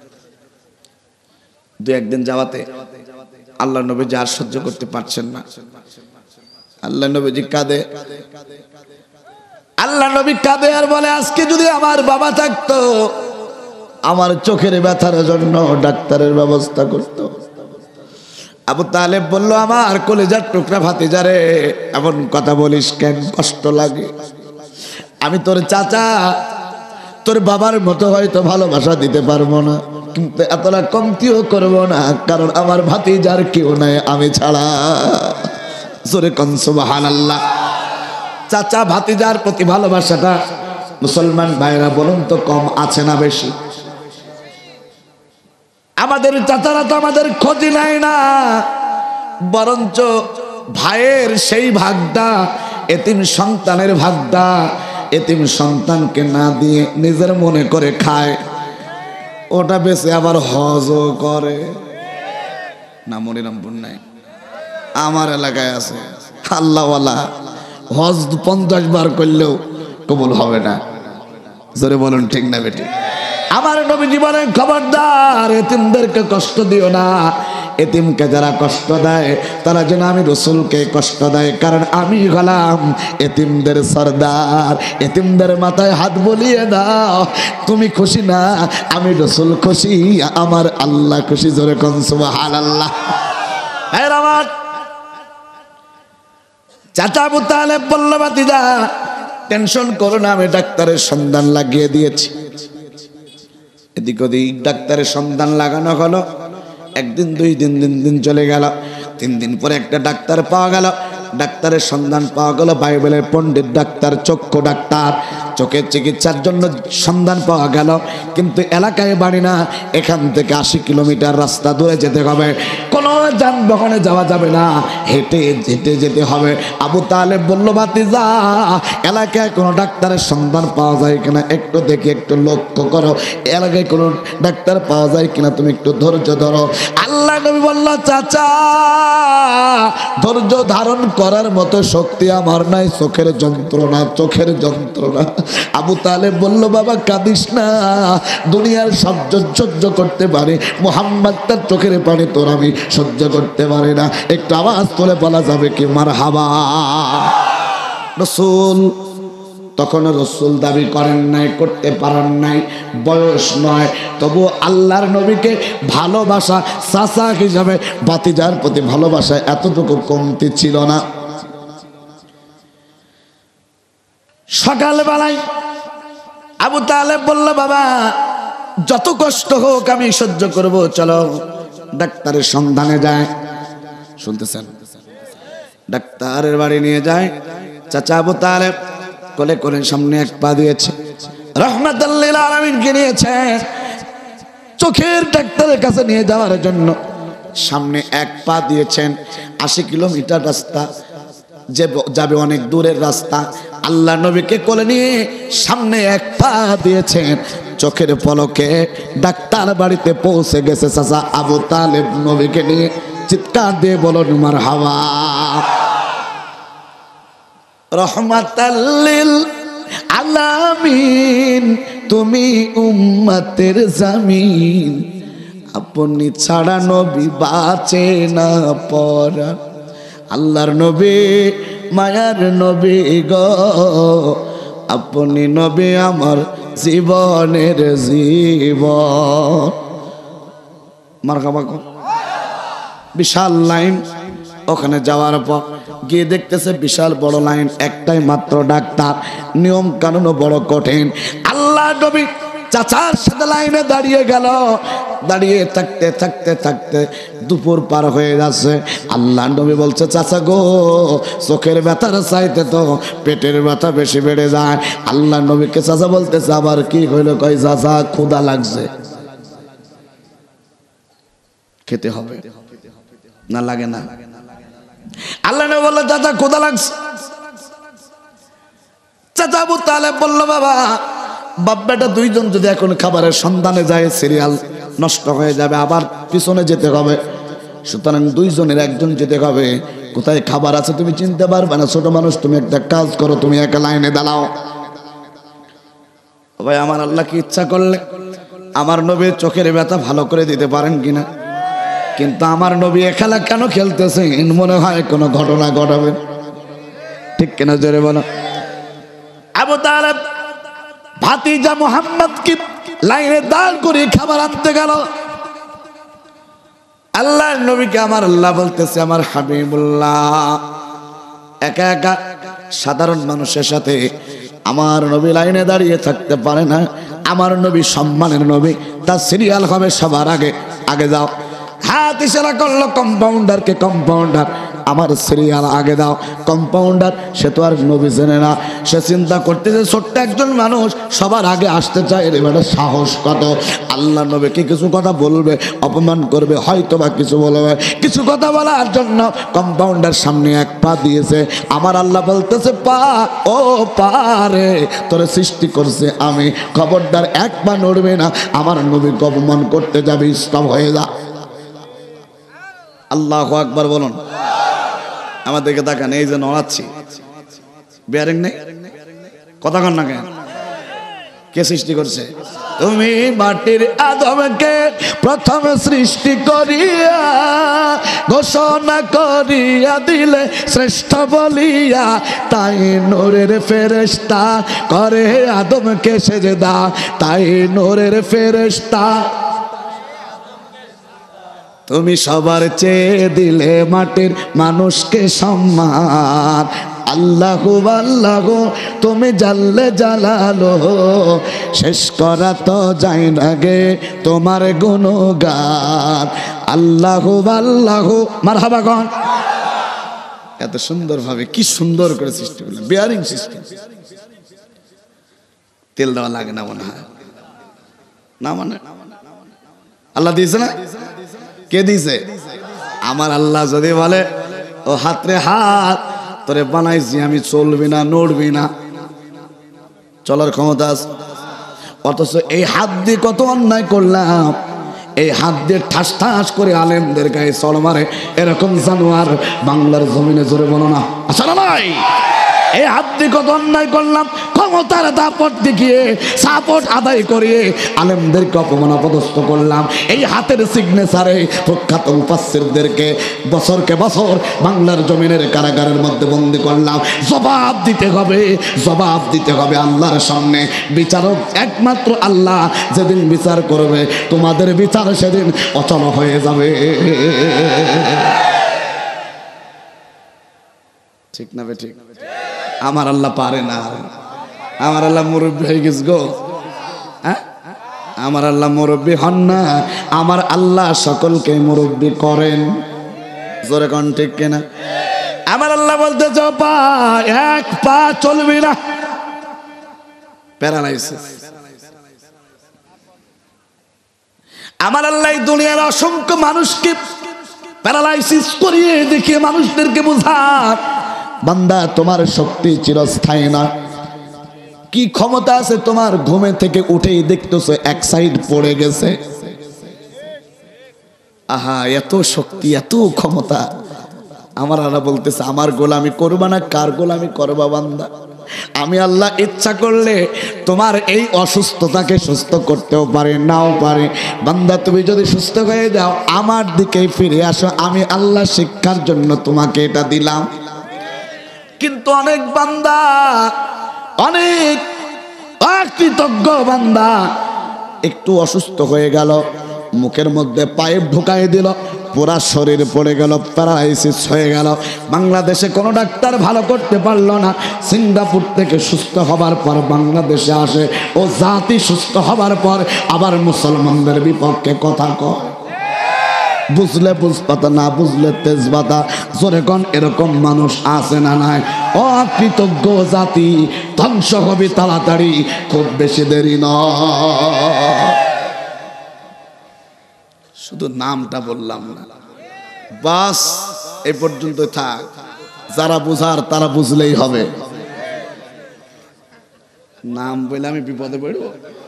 দুই একদিন যাওয়াতে আল্লাহ নবীজি আর সহ্য করতে পারছেন না। আল্লাহ নবীজি কাঁদে। আল্লাহ নবী কাঁদে আর বলে আজকে যদি আমার বাবা থাকতো আমার চোখের ব্যথার জন্য ডাক্তারের ব্যবস্থা করতো। আবু তালেব বলল আমার কলিজার টুকরা ভাতিজারে এমন কথা বলিস কেন? কষ্ট লাগে। আমি তোর চাচা, তোর বাবার মতো হয়তো ভালোবাসা দিতে পারবো না, কিন্তু এতটা কমতিও করবো না, কারণ আমার ভাতিজার কেউ নাই আমি ছাড়া। জোরে কোন সুবহানাল্লাহ। চাচা ভাতিজার প্রতি ভালোবাসাটা মুসলমান ভাইরা বলুন তো কম আছে না বেশি? আমাদের চাচারা তো আমাদের খোঁজই নেয় না, বরঞ্চ ভাইয়ের সেই ভাগটা, এতিম সন্তানের ভাগটা এতিম সন্তানকে না দিয়ে নিজের মনে করে খায়। ওটা বেশি আবার হজও করে না। মনিরামপুর নাই, আমার এলাকায় আছে আল্লাহওয়ালা, হজ পঞ্চাশ বার করলেও কবুল হবে না। জোরে বলুন ঠিক না বেটি? আমার নবীজি বলেন খবরদার এতিমদেরকে কষ্ট দিও না। এতিমকে যারা কষ্ট দেয় তারা যেন আমি রসুলকে কষ্ট দেয়, কারণ আমি হলাম এতিমদের সরদার। এতিমদের মাথায় হাত বলিয়ে দাও, তুমি খুশি না আমি রসুল খুশি, আমার আল্লাহ খুশি। জোরে কোন সুবহানাল্লাহ। আমার চাচা আবু তালেব বলল ভাতিজা টেনশন করো না, আমি ডাক্তারের সন্ধান লাগিয়ে দিয়েছি। এদিক ওদিক ডাক্তারের সন্ধান লাগানো হলো। একদিন দুই দিন তিন দিন চলে গেল। তিন দিন পরে একটা ডাক্তার পাওয়া গেল। ডাক্তারের সন্ধান পাওয়া গেল, বাইবেলের পণ্ডিত ডাক্তার, চক্ষু ডাক্তার, চোখের চিকিৎসার জন্য সন্ধান পাওয়া গেল। কিন্তু এলাকায় বাড়ি না, এখান থেকে আশি কিলোমিটার রাস্তা দূরে যেতে হবে, কোনো যানবাহনে যাওয়া যাবে না, হেঁটে হেঁটে যেতে হবে। আবু তালেব বলল, ভাতিজা এলাকায় কোনো ডাক্তারের সন্ধান পাওয়া যায় কিনা একটু দেখে একটু লক্ষ্য করো, এলাকায় কোনো ডাক্তার পাওয়া যায় কিনা তুমি একটু ধৈর্য ধরো। আল্লাহ নবী বলল, চাচা ধৈর্য ধারণ করার মতো শক্তি আমার নাই, চোখের যন্ত্রণা, চোখের যন্ত্রণা। আবু তালেব বলল, বাবা কাঁদিস না, দুনিয়ার সহ্য সহ্য করতে পারে, মুহাম্মদ তার চোখের পানি তোর আমি সহ্য করতে পারি না। একটু আওয়াজ তুলে বলা যাবে কি মারহাবা। রাসূল তখন রসুল দাবি করেন নাই, করতে পারেন নাই, বয়স নয়, তবু আল্লাহর নবীকে ভালোবাসা, চাচা হিসাবে ভাতিজার প্রতি ভালোবাসা এতটুকু কমতি ছিল না। সকালবেলায় আবু তালেব বলল, বাবা যত কষ্ট হোক আমি সহ্য করব, চলো ডাক্তারের সন্ধানে যায়। শুনতেছেন? ডাক্তারের বাড়ি নিয়ে যায়। চাচা আবু তালেব কোলে করে সামনে এক পা দিয়েছে, রাহমাতাল লিল আলামিনকে নিয়েছে চোখের ডাক্তারের কাছে নিয়ে যাওয়ার জন্য। সামনে এক পা দিয়েছেন, আশি কিলোমিটার রাস্তা যে যাবে, অনেক দূরের রাস্তা। আল্লাহ নবীকে কোলে নিয়ে সামনে এক পা দিয়েছেন, চোখের পলকে ডাক্তার বাড়িতে পৌঁছে গেছে। চাচা আবু তালেব নবীকে নিয়ে চিৎকার দিয়ে বলুন মারহাবা। রহমাতাল লিল আলামিন, তুমি উম্মতের জামিন, আপনি ছাড়া নবী বাঁচে না পরাণ। আল্লাহর নবী মায়ার নবী গো, আপনি নবী আমার জীবনের জীবন। মারহাবা। বিশাল লাইন। ওখানে যাওয়ার পর গিয়ে দেখতেছে বিশাল বড় লাইন, একটাই মাত্র ডাক্তার, নিয়ম কানুনও বড় কঠিন। আল্লাহ নবী চাচার সাথে লাইনে দাঁড়িয়ে গেল। দাঁড়িয়ে থাকতে থাকতে থাকতে দুপুর পার হয়ে যাচ্ছে। আল্লাহ নবী বলছে, চাচা গো চোখের ব্যথার চাইতে তো পেটের ব্যথা বেশি বেড়ে যায়। আল্লাহ নবীকে চাচা বলতেছে, আবার কি হইলো? কই চাচা ক্ষুধা লাগছে, খেতে হবে না, লাগে না? আল্লাহ নবী বলল, চাচা ক্ষুধা লাগছে। চাচা আবু তালেব বলল, বাবা বাপ বেটা দুইজন যদি এখন খাবারের সন্ধানে যায়, সিরিয়াল নষ্ট হয়ে যাবে, আবার পিছনে যেতে হবে, সুতরাং দুইজনের একজন যেতে হবে। কোথায় খাবার আছে তুমি চিনতে পারবে না, ছোট মানুষ, তুমি একটা কাজ করো, তুমি এক লাইনে দাঁড়াও। ভাই আমার আল্লাহ কি ইচ্ছা করলে আমার নবীর চোখের ব্যথা ভালো করে দিতে পারেন কিনা, কিন্তু আমার নবী এ খেলা কেন খেলতেছেন? মনে হয় কোনো ঘটনা ঘটাবে, ঠিক কিনা জোরে বলো। আবু তালেব ভাতিজা মুহাম্মদকে লাইনে দাঁড় করে খাবার আনতে গেল। আল্লাহর নবীকে আমার আল্লাহ বলতেছে, আমার হাবিবুল্লাহ একা একা সাধারণ মানুষের সাথে আমার নবী লাইনে দাঁড়িয়ে থাকতে পারে না। আমার নবী সম্মানের নবী, তার সিরিয়াল হবে সবার আগে, আগে যাও। হাত ইশারা করলো কম্পাউন্ডারকে, কম্পাউন্ডার আমার সিরিয়াল আগে দাও। কম্পাউন্ডার সে তো আর নবী চেনে না, সে চিন্তা করতেছে ছোট্ট একজন মানুষ সবার আগে আসতে চায়, এবারে সাহস কত। আল্লাহ নবীকে কিছু কথা বলবে, অপমান করবে, হয়তো বা কিছু বলবে, কিছু কথা বলার জন্য কম্পাউন্ডার সামনে এক পা দিয়েছে। আমার আল্লাহ বলতেছে, পা ও পা রে, তোরে সৃষ্টি করছে আমি, খবরদার এক পা নড়বে না, আমার নবীকে অপমান করতে যাবে, স্টপ হয়ে যা। আল্লাহু আকবার বলুন। আমাদেরকে তাকান, এই যে নড়াচ্ছি, বেয়ারিং নেই, কথা কন না কেন? কে সৃষ্টি করছে? তুমি মাটির আদমকে প্রথম সৃষ্টি করিয়া ঘোষণা করিয়া দিলে শ্রেষ্ঠ বলিয়া, তাই নূরের ফেরেশতা করে আদমকে সেজদা, তাই নূরের ফেরেশতা। তুমি সবার চেয়ে দিলে মাটির মানুষকে সম্মান, আল্লাহু আল্লাহু তুমি জাল্লে জালালো, শেষ করা তো যায় না গে তোমার গুণগান, আল্লাহু আল্লাহু মারহাবা গন। এত সুন্দর ভাবে কি সুন্দর করে সৃষ্টি করলেন, বিয়ারিং সিস্টেম। তেল দেওয়া লাগে না মনে হয়, না মানে আল্লাহ দিয়েছে না? কে দিয়েছে? আমার আল্লাহ যদি বলে ও হাতরে হাত তোরে বানাইছি আমি, চলবি না, নড়বি না, চলার ক্ষমতা আছে। অথচ এই হাত দিয়ে কত অন্যায় করলাম, এই হাত দিয়ে ঠাস ঠাস করে আলেমদের গায়ে চড় মারে এরকম জানোয়ার বাংলার জমিনে জোরে বলো না আছে না নাই? এই হাত দিয়ে কত অন্যায় করলাম, ক্ষমতার দাপট দেখিয়ে সাপোর্ট আদায় করিয়ে আলেমদেরকে অপমান অপদস্থ করলাম। এই হাতের সিগনেচারে প্রখ্যাত মুফাসসিরদেরকে বছরকে বছর বাংলার জমিনের কারাগারের মধ্যে বন্দী করলাম। জবাব দিতে হবে, জবাব দিতে হবে আল্লাহর সামনে। বিচারক একমাত্র আল্লাহ, যেদিন বিচার করবে তোমাদের বিচার সেদিন অচল হয়ে যাবে। ঠিক না বে ঠিক? আমার আল্লাহ পারে না, আমার আল্লাহ মুরব্বী হয়ে গেছে গো। হ্যাঁ, আমার আল্লাহ মুরব্বী হন না, আমার আল্লাহ সকলকে মুরব্বী করেন। জোরে কোন ঠিক কিনা? আমার আল্লাহ বলতে চাও পা এক পা চলবি না, প্যারালাইসিস। আমার আল্লাহ দুনিয়ার অসংখ্য মানুষকে প্যারালাইসিস করিয়ে দেখিয়ে মানুষদেরকে বোঝায় বান্দা তোমার শক্তি চিরস্থায়ী না। কি ক্ষমতা আছে তোমার? ঘুমে থেকে উঠেই দেখতেছো এক সাইড পড়ে গেছে। আহা, এত শক্তি, এত ক্ষমতা। আমার আল্লাহ বলতেছে আমার গোলামি করবা না, কার গোলামি করবা বান্দা? আমি আল্লাহ ইচ্ছা করলে তোমার এই অসুস্থতাকে সুস্থ করতেও পারে, নাও পারে। বান্দা তুমি যদি সুস্থ হয়ে যাও আমার দিকেই ফিরে আসো, আমি আল্লাহ শিক্ষার জন্য তোমাকে এটা দিলাম। কিন্তু অনেক বান্দা, অনেক অকৃতজ্ঞ বান্দা একটু অসুস্থ হয়ে গেল, মুখের মধ্যে পাইপ ঢুকাই দিল, পুরা শরীর পড়ে গেল, প্যারালাইসিস হয়ে গেল। বাংলাদেশে কোনো ডাক্তার ভালো করতে পারলো না। সিঙ্গাপুর থেকে সুস্থ হবার পর বাংলাদেশে আসে, ও জাতি সুস্থ হবার পর আবার মুসলমানদের বিপক্ষে কথা কয়। বুঝলে বুঝপাতা, না বুঝলে তেজপাতা। জোরে কোন এরকম মানুষ আছে না নাই? অকৃতজ্ঞ জাতি ধ্বংস হবে তাড়াতাড়ি, খুব বেশি দেরি নয়। শুধু নামটা বললাম না, বাস এই পর্যন্ত থাক। যারা বুঝার তারা বুঝলেই হবে। নাম বলে আমি বিপদে পড়ব?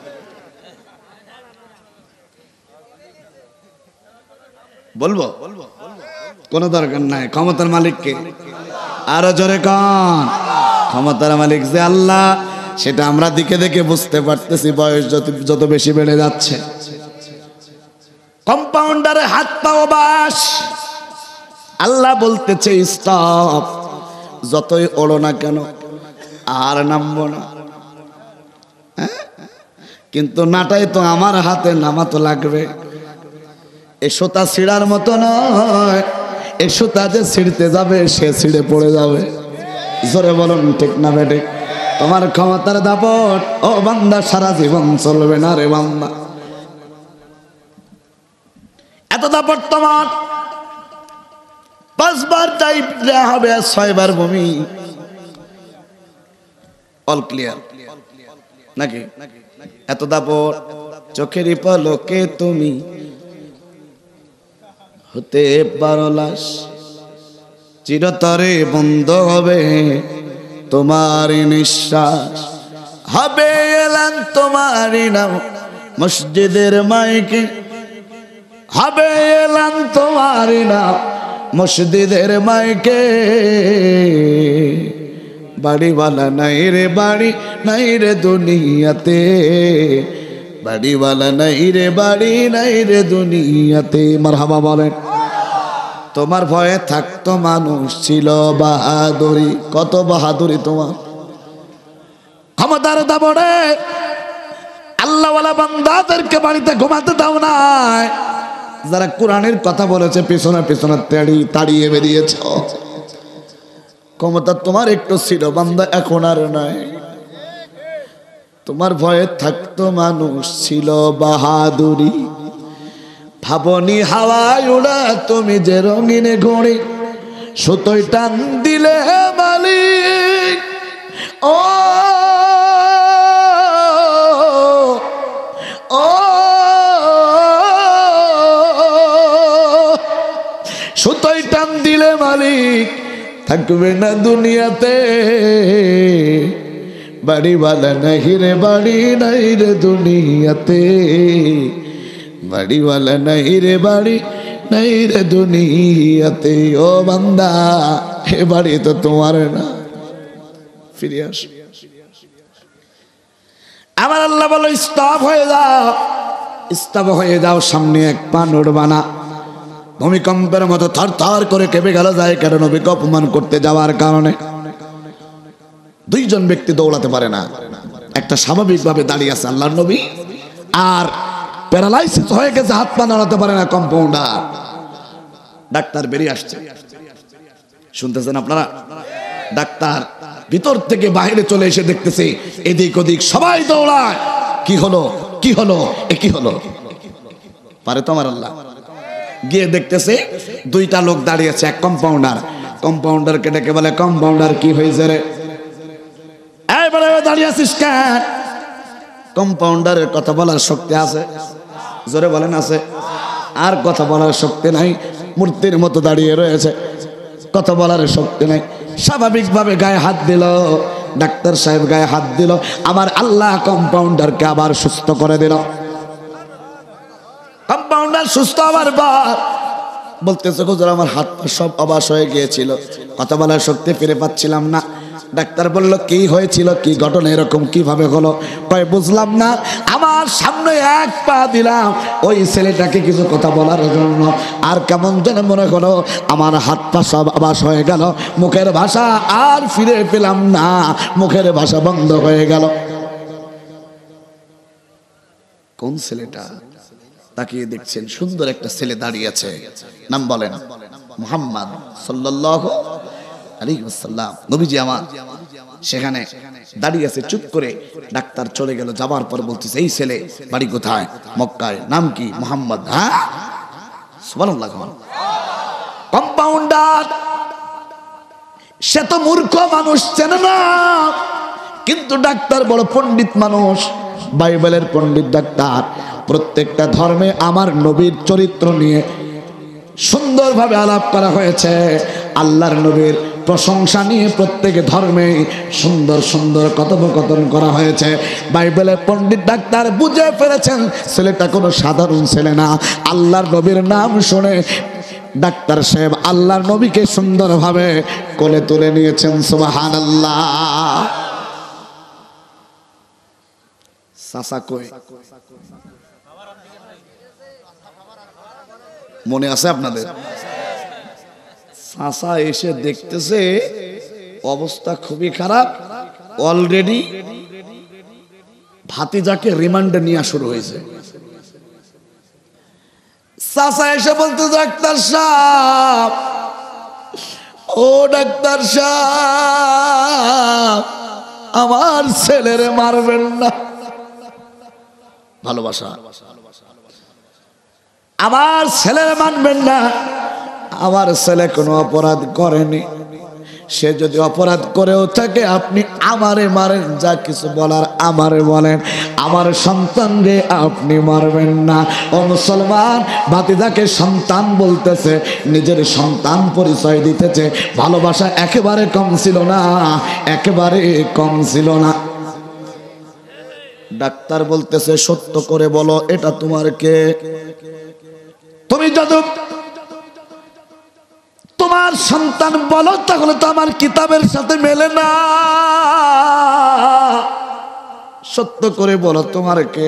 বলবো? কোন দরকার নাই। ক্ষমতার মালিককে আরো জোরে কন। ক্ষমতার মালিক যে আল্লাহ, সেটা আমরা দিকে দেখে বুঝতে পারতেছি বয়স যত যত বেশি বেড়ে যাচ্ছে। কম্পাউন্ডারে হাত পাও বাস, আল্লাহ বলতেছে স্টপ। যতই ওড়ো না কেন আর নামবো না। কিন্তু নাটাই তো আমার হাতে, নামা তো লাগবে। এই সুতা ছিঁড়ার মতো নয়, এই সুতা যে ছিঁড়তে যাবে সে ছিঁড়ে পড়ে যাবে। জোরে বলুন ঠিক না বেটে? তোমার ক্ষমতার দাপট ও বান্দা সারা জীবন চলবে না রে বান্দা। এত দাপট তোমার, পাঁচবার টাইপ দেওয়া হবে আর ছয়বার বমি। অল ক্লিয়ার নাকি? এত দাপট, চোখেরই পলকে তুমি হতে পারো লাশ, চিরতরে বন্ধ হবে তোমারই নিঃশ্বাস। হবে এলান তোমারই নাম মসজিদের মাইকে, হবে এলান তোমারই নাম মসজিদের মাইকে। বাড়িওয়ালা নাই রে বাড়ি, নাই রে দুনিয়াতে, বাড়িওয়ালা নাই রে বাড়ি, নাই রে দুনিয়াতে। মারহাবা বলেন। তোমার ভয়ে থাকতো মানুষ, ছিল বাহাদুরি। কত বাহাদুরি তোমার! ক্ষমতার দাবড়ে আল্লাহওয়ালা বান্দাদেরকে বাড়িতে ঘুমাতে দাও নাই। যারা কোরআনের কথা বলেছে পিছনে পিছনে তাড়ি তাড়িয়ে বেরিয়েছ। ক্ষমতা তোমার একটু ছিল বান্দা, এখন আর নাই। তোমার ভয়ে থাকতো মানুষ, ছিল বাহাদুরি। ভাবনি হাওয়ায় উড়া তুমি যে রঙিনে ঘড়ি, সুতোয় টান দিলে মালিক ও ও সুতোয় টান দিলে মালিক থাকবে না দুনিয়াতে বাড়িওয়ালা নাহি রে বাড়ি নাই রে দুনিয়াতে বাড়িওয়ালা নাহি রে বাড়ি নাই রে দুনিয়াতে ও বান্দা এ বাড়ি তো তোমার না ফিরে আস আমার আল্লাহ বলো স্টপ হয়ে যাও স্টপ হয়ে যাও সামনে এক পা নড়বা না ভূমিকম্পের মতো থর থর করে কেঁপে গেল যায় কেন নবীকে অপমান করতে যাওয়ার কারণে দুইজন ব্যক্তি দৌড়াতে পারে না একটা স্বাভাবিকভাবে দাঁড়িয়ে আছে আল্লাহর নবী আর প্যারালাইসিস হয়ে গেছে হাত পা নাড়াতে পারে না কম্পাউন্ডার ডাক্তার বেরিয়ে আসছে শুনতেছেন আপনারা ডাক্তার ভিতর থেকে বাইরে চলে এসে দেখতেছে এদিক ওদিক সবাই দৌড়ায় কি হলো কি হলো এ কি হলো পারে তো আমার আল্লাহ গিয়ে দেখতেছে দুইটা লোক দাঁড়িয়ে আছে এক কম্পাউন্ডার কম্পাউন্ডারকে ডেকে বলে কম্পাউন্ডার কি হয়েছে রে এইবারে দাঁড়িয়ে আছিস কেন কম্পাউন্ডারের কথা বলার শক্তি আছে জোরে বলেন আছে আর কথা বলার শক্তি নাই মূর্তির মতো দাঁড়িয়ে রয়েছে কথা বলার শক্তি নাই স্বাভাবিকভাবে গায়ে হাত দিল ডাক্তার সাহেব গায়ে হাত দিল আমার আল্লাহ কম্পাউন্ডারকে আবার সুস্থ করে দিল কম্পাউন্ডার সুস্থ আবার বার বলতেছে হুজুর আমার হাত পা সব অবশ হয়ে গিয়েছিল কথা বলার শক্তি ফিরে পাচ্ছিলাম না ডাক্তার বলল কি হয়েছিল কি ঘটনা এরকম কিভাবে হলো কয় বুঝলাম না আমার সামনে এক পা দিলাম ওই ছেলেটাকে কিছু কথা বলার জন্য আর কেমন যেন মনে হলো আমার হাত পা সব অবশ হয়ে গেল মুখের ভাষা আর ফিরে পেলাম না মুখের ভাষা বন্ধ হয়ে গেল কোন ছেলেটা তাকিয়ে দেখছেন সুন্দর একটা ছেলে দাঁড়িয়ে আছে নাম বলেন মুহাম্মদ সাল্লাল্লাহু আলাইহি ওয়াসাল্লাম নবীজি আমার সেখানে দাঁড়িয়ে আছে চুপ করে ডাক্তার চলে গেল যাবার পর বলতেছে এই ছেলে বাড়ি কোথায় মক্কায় নাম কি মুহাম্মদ হ্যাঁ সুবহানাল্লাহ কম্পাউন্ডার সে তো মূর্খ মানুষ চেনে না কিন্তু ডাক্তার বড় পণ্ডিত মানুষ বাইবেলের পণ্ডিত ডাক্তার প্রত্যেকটা ধর্মে আমার নবীর চরিত্র নিয়ে সুন্দরভাবে আলাপ করা হয়েছে আল্লাহর নবীর প্রশংসা নিয়ে প্রত্যেক ধর্মে সুন্দর সুন্দর কথোপকথন করা হয়েছে বাইবেলের পণ্ডিত ডাক্তার বুঝে ফেলেছেন ছেলেটা কোনো সাধারণ ছেলে না আল্লাহর নবীর নাম শুনে ডাক্তার সাহেব আল্লাহর নবীকে সুন্দরভাবে কোলে তুলে নিয়েছেন সুবহানাল্লাহ সাসা কই মনে আছে আপনাদের চাচা এসে দেখতেছে অবস্থা খুবই খারাপ অলরেডি ভাতিজাকে রিমান্ডে নিয়ে শুরু হয়েছে চাচা এসে বলতে ডাক্তার সাহেব ও ডাক্তার সাহেব আমার ছেলেরে মারবেন না ভালোবাসা আমার ছেলের মানবেন না আমার ছেলে কোনো অপরাধ করেনি সে যদি অপরাধ করেও থাকে আপনি আমারে মারেন যা কিছু বলার আমারে বলেন আমার সন্তানকে আপনি মারবেন না ও মুসলমান ভাতিজাকে সন্তান বলতেছে নিজের সন্তান পরিচয় দিতেছে ভালোবাসা একেবারে কম ছিল না একেবারে কম ছিল না ডাক্তার বলতেছে সত্য করে বলো এটা তোমার কে তুমি যদি তোমার সন্তান বলো তাহলে তো আমার কিতাবের সাথে মেলে না সত্য করে বলো তোমার কে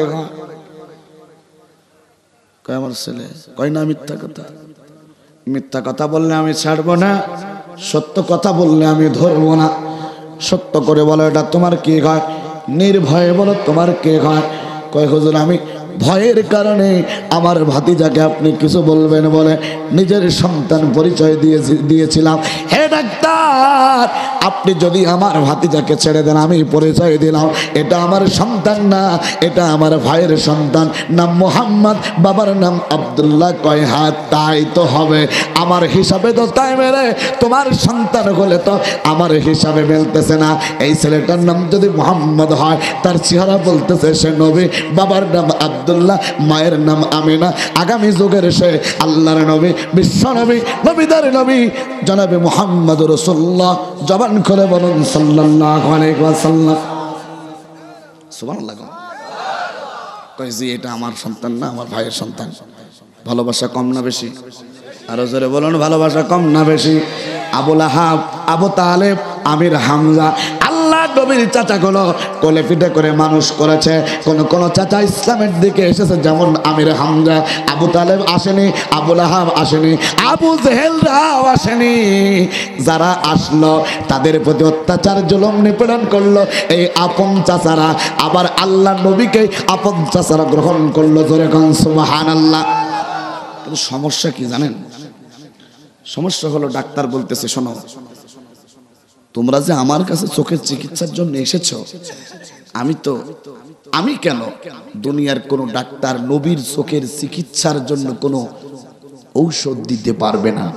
কয় আমার ছেলে কয় না মিথ্যা কথা মিথ্যা কথা বললে আমি ছাড়বো না সত্য কথা বললে আমি ধরবো না সত্য করে বলো এটা তোমার কে হয় নির্ভয়ে বলো তোমার কে হয় কয় হুজুর আমি ভয়ের কারণে আমার ভাতিজাকে আপনি কিছু বলবেন বলে নিজের সন্তান পরিচয় দিয়ে দিয়েছিলাম। হে ডাক্তার, আপনি যদি আমার ভাতিজাকে ছেড়ে দেন, আমি পরিচয় দিলাম এটা আমার সন্তান না, এটা আমার ভাইয়ের সন্তান, নাম মোহাম্মদ, বাবার নাম আব্দুল্লাহ। কয় হ্যাঁ তাই তো হবে, আমার হিসাবে তো তাই মেলে, তোমার সন্তান হলে তো আমার হিসাবে মেলতেছে না। এই ছেলেটার নাম যদি মোহাম্মদ হয়, তার চেহারা বলতেছে সে নবী, বাবার নাম আব্দুল্লাহ, মায়ের নাম আমিনা, আগামী যুগের সে আল্লাহর নবী, বিশ্ব নবী, নবীদের নবী জনাবে মুহাম্মদ রাসূলুল্লাহ। জবান করে বলুন সাল্লাল্লাহু আলাইহি ওয়াসাল্লাম। সুবহানাল্লাহ। কই জি এটা আমার সন্তান না, আমার ভাইয়ের সন্তান। ভালোবাসা কম না বেশি? আরো জোরে বলুন, ভালোবাসা কম না বেশি? আবু লাহাব, আবু তালেব, আমির হামজা আল্লাহ নবীর চাচা গুলো কোলে পিঠে করে মানুষ করেছে। কোন কোন চাচা ইসলামের দিকে এসেছে, যেমন আমির হামজা। আবু তালেব আসেনি, আবু লাহাব আসেনি, আবু জেহেলরাও আসেনি। যারা আসলো তাদের প্রতি অত্যাচার জুলুম নিপীড়ন করলো এই আপন চাচারা, আবার আল্লাহ নবীকে আপন চাচারা গ্রহণ করলো। জোরে কোন সুবহানাল্লাহ। কিন্তু সমস্যা কি জানেন? সমস্যা হলো ডাক্তার বলতেছে, শোনো তোমরা যে আমার কাছে চোখের চিকিৎসার জন্য এসেছো, আমি তো আমি কেন দুনিয়ার কোন ডাক্তার নবীর চোখের চিকিৎসার জন্য কোনো ঔষধ দিতে পারবে না।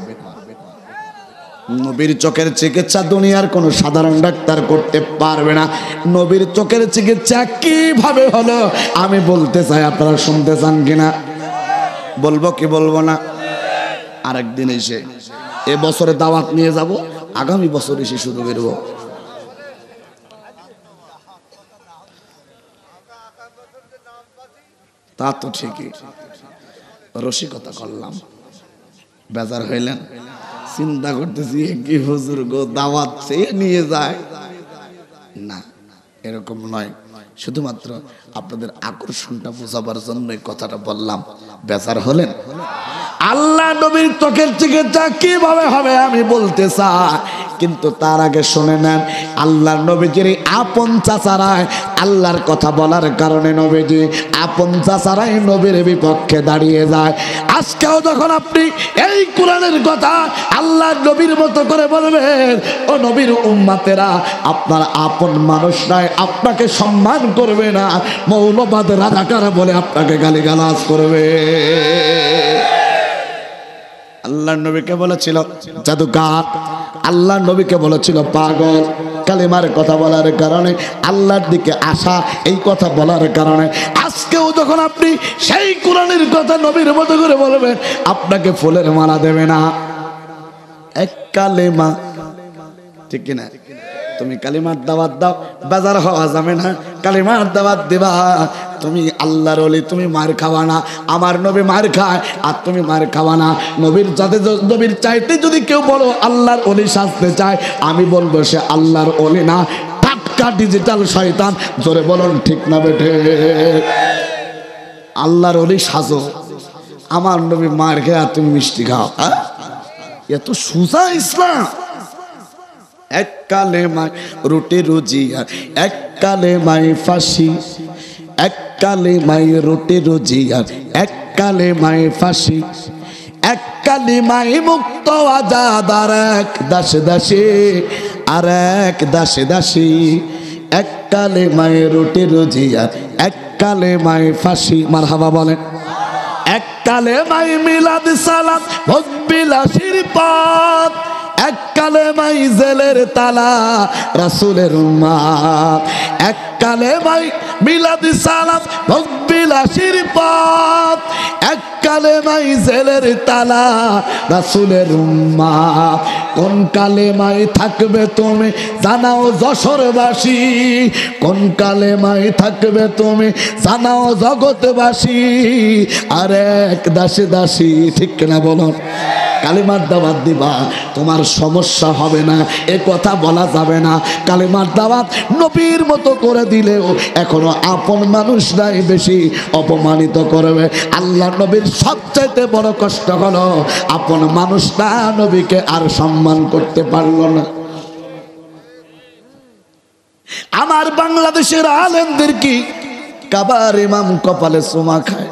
নবীর চোখের চিকিৎসা দুনিয়ার কোন সাধারণ ডাক্তার করতে পারবে না। নবীর চোখের চিকিৎসা কিভাবে হলো আমি বলতে চাই, আপনারা শুনতে চান কিনা? বলবো কি বলবো না? আরেকদিন এসে এ বছরে দাওয়াত নিয়ে যাব, আগামী বছর এসে শুরু করব। তা তো ঠিকই, রসিকতা করলাম, বেজার হইলেন? চিন্তা করতেছি কি হুজুর গো দাওয়াত চেয়ে নিয়ে যায় না, এরকম নয়। শুধুমাত্র আপনাদের আকর্ষণটা বোঝাবার জন্য এই কথাটা বললাম। বেজার হলেন? আল্লাহ নবীর চোখের চিকিৎসা কিভাবে হবে আমি বলতে চাই, কিন্তু তার আগে শুনে নেন, আল্লাহর নবীজির আপন চাচারাই আল্লাহর কথা বলার কারণে নবীজি আপন চাচারাই নবীর বিপক্ষে দাঁড়িয়ে যায়। আজকেও যখন আপনি এই কোরআনের কথা আল্লাহর নবীর মতো করে বলবেন, ও নবীর উম্মতেরা, আপনার আপন মানুষরাই আপনাকে সম্মান করবে না, মৌলবাদ রাজাকার বলে আপনাকে গালিগালাজ করবে। আল্লাহর নবীকে বলেছিল জাদুকার, আল্লাহর নবীকে বলেছিল পাগল। কালিমার কথা বলার কারণে, আল্লাহর দিকে আসা এই কথা বলার কারণে আজকেও যখন আপনি সেই কোরআনের কথা নবীর মতো করে বলবেন, আপনাকে ফুলের মালা দেবে না। এক কালেমা, ঠিক কিনা? তুমি কালিমার দাওয়াত দাও, বাজার হওয়া যাবে না। কালিমার দাওয়াত দিবা, তুমি আল্লাহর ওলি, তুমি মার খাওয়া না। আমার নবী মার খায় আর তুমি মার খাওয়া না। নবীর যাতে নবীর চাইতে যদি কেউ বলো আল্লাহর ওলি সাজতে চায়, আমি বলবো সে আল্লাহর ওলি না, টাটকা ডিজিটাল শয়তান। জোরে বলুন ঠিক না বেঠে? আল্লাহর ওলি সাজো, আমার নবী মার খায় আর তুমি মিষ্টি খাও। এত সুজা ইসলাম। এক কালেমায় রুটি রুজি আর এক কালেমায় ফাঁসি, এক কালেমায় রুটি রুজি আর এক কালেমায় ফাঁসি, এক কালেমায় মুক্ত আজাদ আর এক দাসে দাসী, আর এক দাসে দাসী। এক কালেমায় রুটি রুজি আর এক কালেমায় ফাঁসি। মারহাবা বলেন। এক কালেমায় মিলাদ সালাম ভোগ বিলাসীর পথ, এক কালেমাই জেলের তালা রাসূলের উম্মত। এক কালেমাই মিলাদ সালাম ভোগ বিলাসীর পথ, এক কালেমাই জেলের তালা রাসূলের উম্মত। কোন কালেমাই থাকবে তুমি জানাও যশোরবাসী, কোন কালেমাই থাকবে তুমি জানাও জগৎবাসী। আর এক দাসী দাসী, ঠিক না বলুন? কালিমার দাওয়াত দিবা, তোমার সমস্যা হবে না, এ কথা বলা যাবে না। কালিমার দাওয়াত নবীর মতো করে দিলেও এখনো আপন মানুষরাই বেশি অপমানিত করবে। আল্লাহ নবীর সবচাইতে বড় কষ্ট হলো আপন মানুষরা নবীকে আর সম্মান করতে পারলো না। আমার বাংলাদেশের আলেমদের কি কাবার ইমাম কপালে চুমা খায়।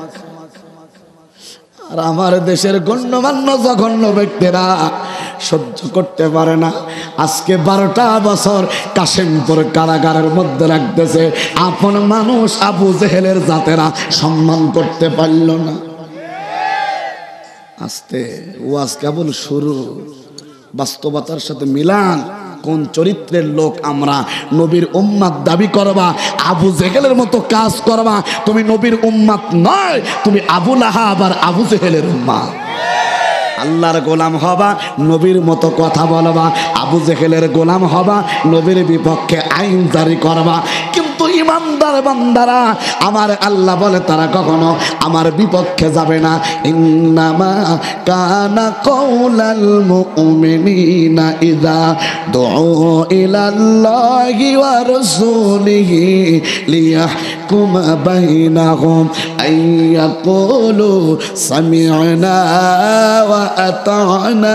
আর আমার দেশের গণ্যমান্য জঘন্য ব্যক্তিরা সহ্য করতে পারে না। আজকে বারোটা বছর কাশিমপুর কারাগারের মধ্যে রাখতেছে, আপন মানুষ আবু জেহেলের জাতেরা সম্মান করতে পারল না। আস্তে ওয়াজ কেবল শুরু, বাস্তবতার সাথে মিলান। কোন চরিত্রের লোক আমরা? নবীর উম্মাত দাবি করবা, আবু জেহেলের মতো কাজ করবা, তুমি নবীর উম্মাত নয়, তুমি আবু লাহাব আর আবু জেহেলের উম্মাত। আল্লাহর গোলাম হবা, নবীর মতো কথা বলবা, আবু জেহেলের গোলাম হবা, নবীর বিপক্ষে আইন জারি করবা। কিন্তু ইমানদার বান্দারা, আমার আল্লাহ বলে তারা কখনো আমার বিপক্ষে যাবে না। ইন্নামা কানা কাউলাল মুমিনিনা ইযা দুউ ইলাল্লাহি ওয়া রাসূলিহি লিয়াহকুমা বাইনাহুম আইয়াকুলু সামি'না ওয়া আতা'না।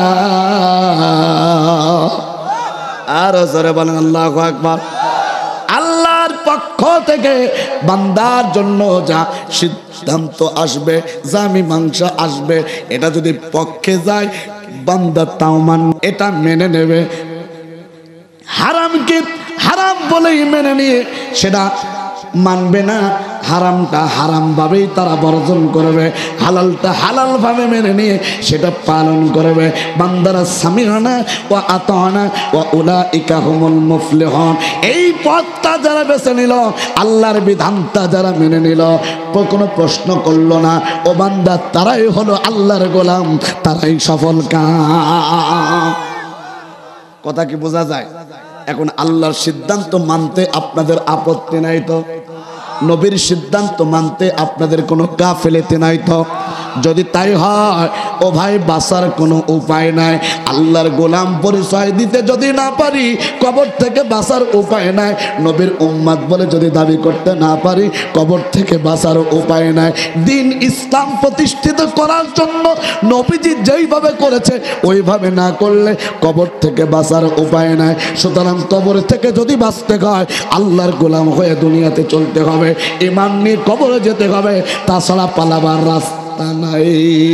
আর জোরে বলেন আল্লাহু আকবার। আল্লাহর পক্ষ থেকে বান্দার জন্য যা সিদ্ধান্ত আসবে, যা মীমাংসা আসবে, এটা যদি পক্ষে যায় বান্দা তাও মান, এটা মেনে নেবে। হারামকে হারাম বলেই মেনে নিয়ে সেটা মানবে না, হারামটা হারাম ভাবেই তারা বর্জন করবে, হালালটা হালাল ভাবে মেনে নিয়ে সেটা পালন করবে। বান্দারা সামি'না ওয়া আতা'না ওয়া উলাইকা হুমুল মুফলিহুন। এই পথটা যারা বেছে নিল, আল্লাহর বিধানটা যারা মেনে নিল, কোনো প্রশ্ন করলো না, ও বান্দা তারাই হলো আল্লাহর গোলাম, তারাই সফল কাম। কথা কি বোঝা যায়? এখন আল্লাহর সিদ্ধান্ত মানতে আপনাদের আপত্তি নাই তো? নবীর সিদ্ধান্ত মানতে আপনাদের কোনো গাফেলেতে নাই তো? যদি তাই হয়, ও ভাই বাঁচার কোনো উপায় নাই। আল্লাহর গোলাম পরিচয় দিতে যদি না পারি, কবর থেকে বাঁচার উপায় নাই। নবীর উম্মাত বলে যদি দাবি করতে না পারি, কবর থেকে বাঁচার উপায় নাই। দিন ইসলাম প্রতিষ্ঠিত করার জন্য নবীজি যেইভাবে করেছে ওইভাবে না করলে কবর থেকে বাঁচার উপায় নাই। সুতরাং কবর থেকে যদি বাঁচতে হয়, আল্লাহর গোলাম হয়ে দুনিয়াতে চলতে হবে, ঈমান নিয়ে কবরে যেতে হবে, তাছাড়া পালাবার রাস্তা নাই।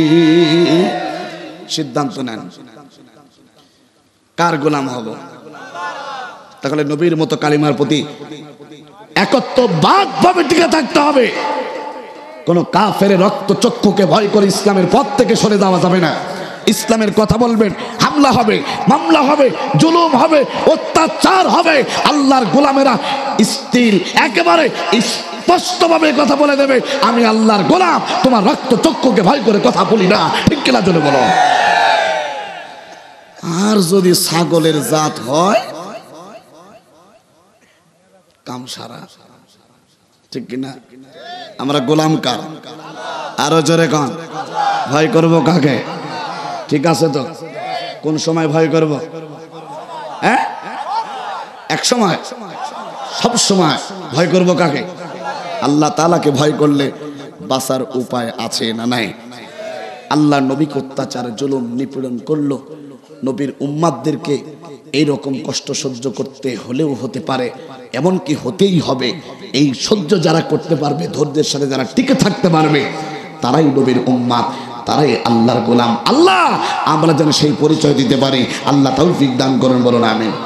সিদ্ধান্ত নেন কার গোলাম হব। তাহলে নবীর মতো কালিমার প্রতি একত্ববাদ ভাবে টিকে থাকতে হবে। কোন কাফের রক্ত চক্ষুকে ভয় করে ইসলামের পথ থেকে সরে যাওয়া যাবে না। ইসলামের কথা বলবেন, হামলা হবে, মামলা হবে, জুলুম হবে, অত্যাচার হবে। আল্লাহর গোলামেরা স্থির একেবারে স্পষ্টভাবে কথা বলে দেবে, আমি আল্লাহর গোলাম, তোমার রক্ত চক্ষুকে ভয় করে কথা বলি না। ঠিক কিনা জোরে বলো। আর যদি ছাগলের জাত হয়, কাম সারা। ঠিক কিনা? আমরা গোলাম কার? আরো জোরে কন। ভয় করব কাকে? ঠিক আছে তো? কোন সময় ভয় করব? হ্যাঁ, এক সময়, সব সময় ভয় করব কাকে? আল্লাহ তাআলাকে ভয় করলে বাঁচার উপায় আছে না নাই? আল্লাহ নবীকে অত্যাচার, জুলুম, নিপীড়ন করলো, নবীর উম্মাতদেরকে এইরকম কষ্ট সহ্য করতে হলেও হতে পারে, এমনকি হতেই হবে। এই সহ্য যারা করতে পারবে, ধৈর্যের সাথে যারা টিকে থাকতে পারবে, তারাই নবীর উম্মাত, তারাই আল্লাহর গোলাম। আল্লাহ আমরা যেন সেই পরিচয় দিতে পারি। আল্লাহ তৌফিক দান করুন, বলুন আমিন।